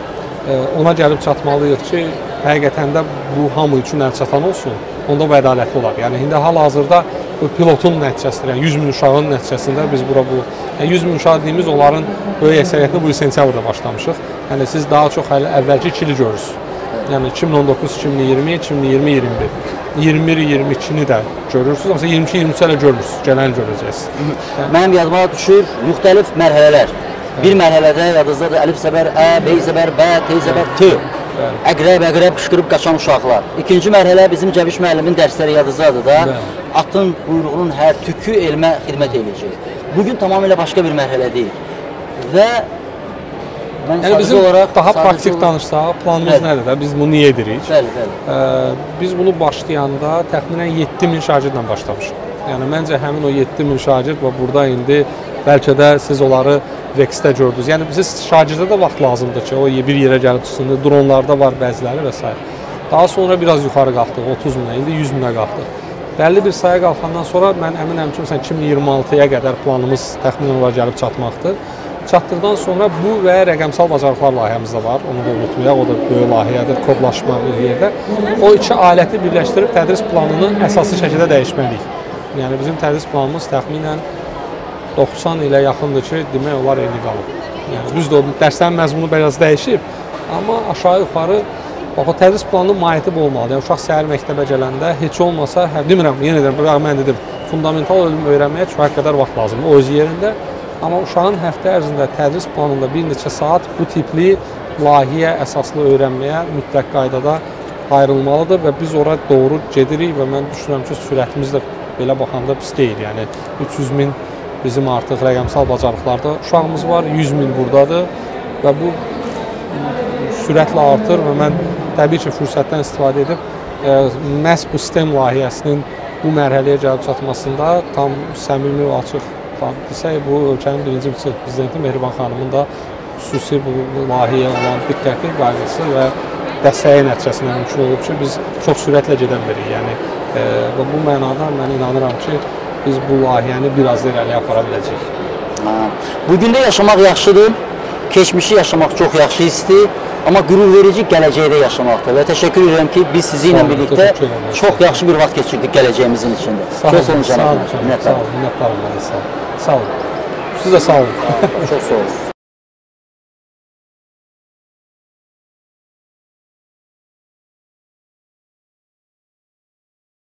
e, ona gəlib çatmalıyıq ki, həqiqətən də bu hamı üçün əlçatan olsun, onda bu ədalətli olar. Yəni, indi hal-hazırda pilotun nəticəsidir, yəni yüz min uşağın nəticəsində biz bura bu, yəni yüz min uşaq dediyimiz onların böyük əksəriyyətini bu il sentyabrda başlamışıq. Yəni siz daha çox hələ əvvəlki ikili görürsünüz. Yəni iki min on doqquz, iki min iyirmi, iki min iyirmi, iyirmi bir, iyirmi bir, iyirmi ikini də görürsünüz, amma iyirmi iki, iyirmi üç hələ görmürsünüz, gələni görəcəksiniz. Yəni, mənim yadıma düşür müxtəlif mərhələlər. Bir mərhələdə yadınızdadır əlif zəbər ə, bey zəbər bə, tey zəbər t. Əqrəb, əqrəb qışqırıb qaçan uşaqlar. İkinci mərhələ bizim Cəbiş müəllimin dərsləri yadınızdadır da. Atın quyruğunun hər tükü elmə xidmət edəcək. Bugün tamamilə başqa bir mərhələ deyil. Və Yəni bizim daha praktik danışsaq, planımız nədir də? Biz bunu niyə edirik? Bəli, bəli. Biz bunu başlayanda təxminən yeddi min şagirdlə başlamışıq. Yəni məncə həmin o yeddi min şagird və burada indi bəlkə də siz onları Vex-də gördünüz. Yəni siz şagirdə də vaxt lazımdır ki, o bir yerə gəlib çıxsın. Dronlarda var bəziləri və s. Daha sonra biraz yuxarı qalxdıq, otuz minə, indi yüz minə qalxdıq. Bəlli bir sayı qalxandan sonra mən əminəm ki, məsələn iki min iyirmi altıya qədər planımız təxminən olaraq gəlib çatmaqdır. Çatdıqdan sonra bu və rəqəmsal bacarıqlar layihəmizdə var. Onu da unutmayaq, o da böyük layihədir, kodlaşma bir yerdə. O iki aləti birləşdirib tədris planını əsaslı şəkildə dəyişməliyik. Yəni bizim tədris planımız təxminən doxsan ilə yaxındır ki, demək olar eyni qalıb. Yəni düzdür, o dərslərin məzmunu biraz dəyişib, amma aşağı-yuxarı bax o tədris planının mahiyyəti bu olmalıdır. Yəni uşaq səhər məktəbə gələndə heç olmasa, hə, demirəm, yenə deyirəm, mən dedim, fundamental elm öyrənməyə kifayət qədər vaxt lazımdır, o öz yerində. Amma uşağın həftə ərzində tədris planında bir neçə saat bu tipli layihə əsaslı öyrənməyə mütləq qaydada ayrılmalıdır və biz ora doğru gedirik və mən düşünürəm ki, sürətimiz də belə baxanda pis deyil. Yəni üç yüz min bizim artıq rəqəmsal bacarıqlarda uşağımız var, yüz min buradadır və bu sürətlə artır və mən təbii ki, fürsətdən istifadə edib e, məhz bu sistem layihəsinin bu mərhələyə gəlib çatmasında tam səmimi və açıq desək, bu ölkənin birinci vitse-prezidenti Mehriban xanımın da xüsusi bu layihəyə olan diqqəti, qayğısı və dəstəyi nəticəsində mümkün olub ki, biz çox sürətlə gedən birik. Yəni, e, və bu mənada mən inanıram ki, biz bu layihəni biraz da irəliyə apara biləcəyik. Bugün də yaşamaq yaxşıdır, keçmişi yaşamaq çox yaxşı hissdir, amma qürur verici gələcəkdə yaşamaqdır və təşəkkür edirəm ki, biz sizi ilə birlikdə çox yaxşı bir vaxt keçirdik gələcəyimizin içində. Çox olun cənab. Sağ olun, minnətdarım. Sağ olun. Sağ olun. Siz də sağ olun. Çox sağ olun.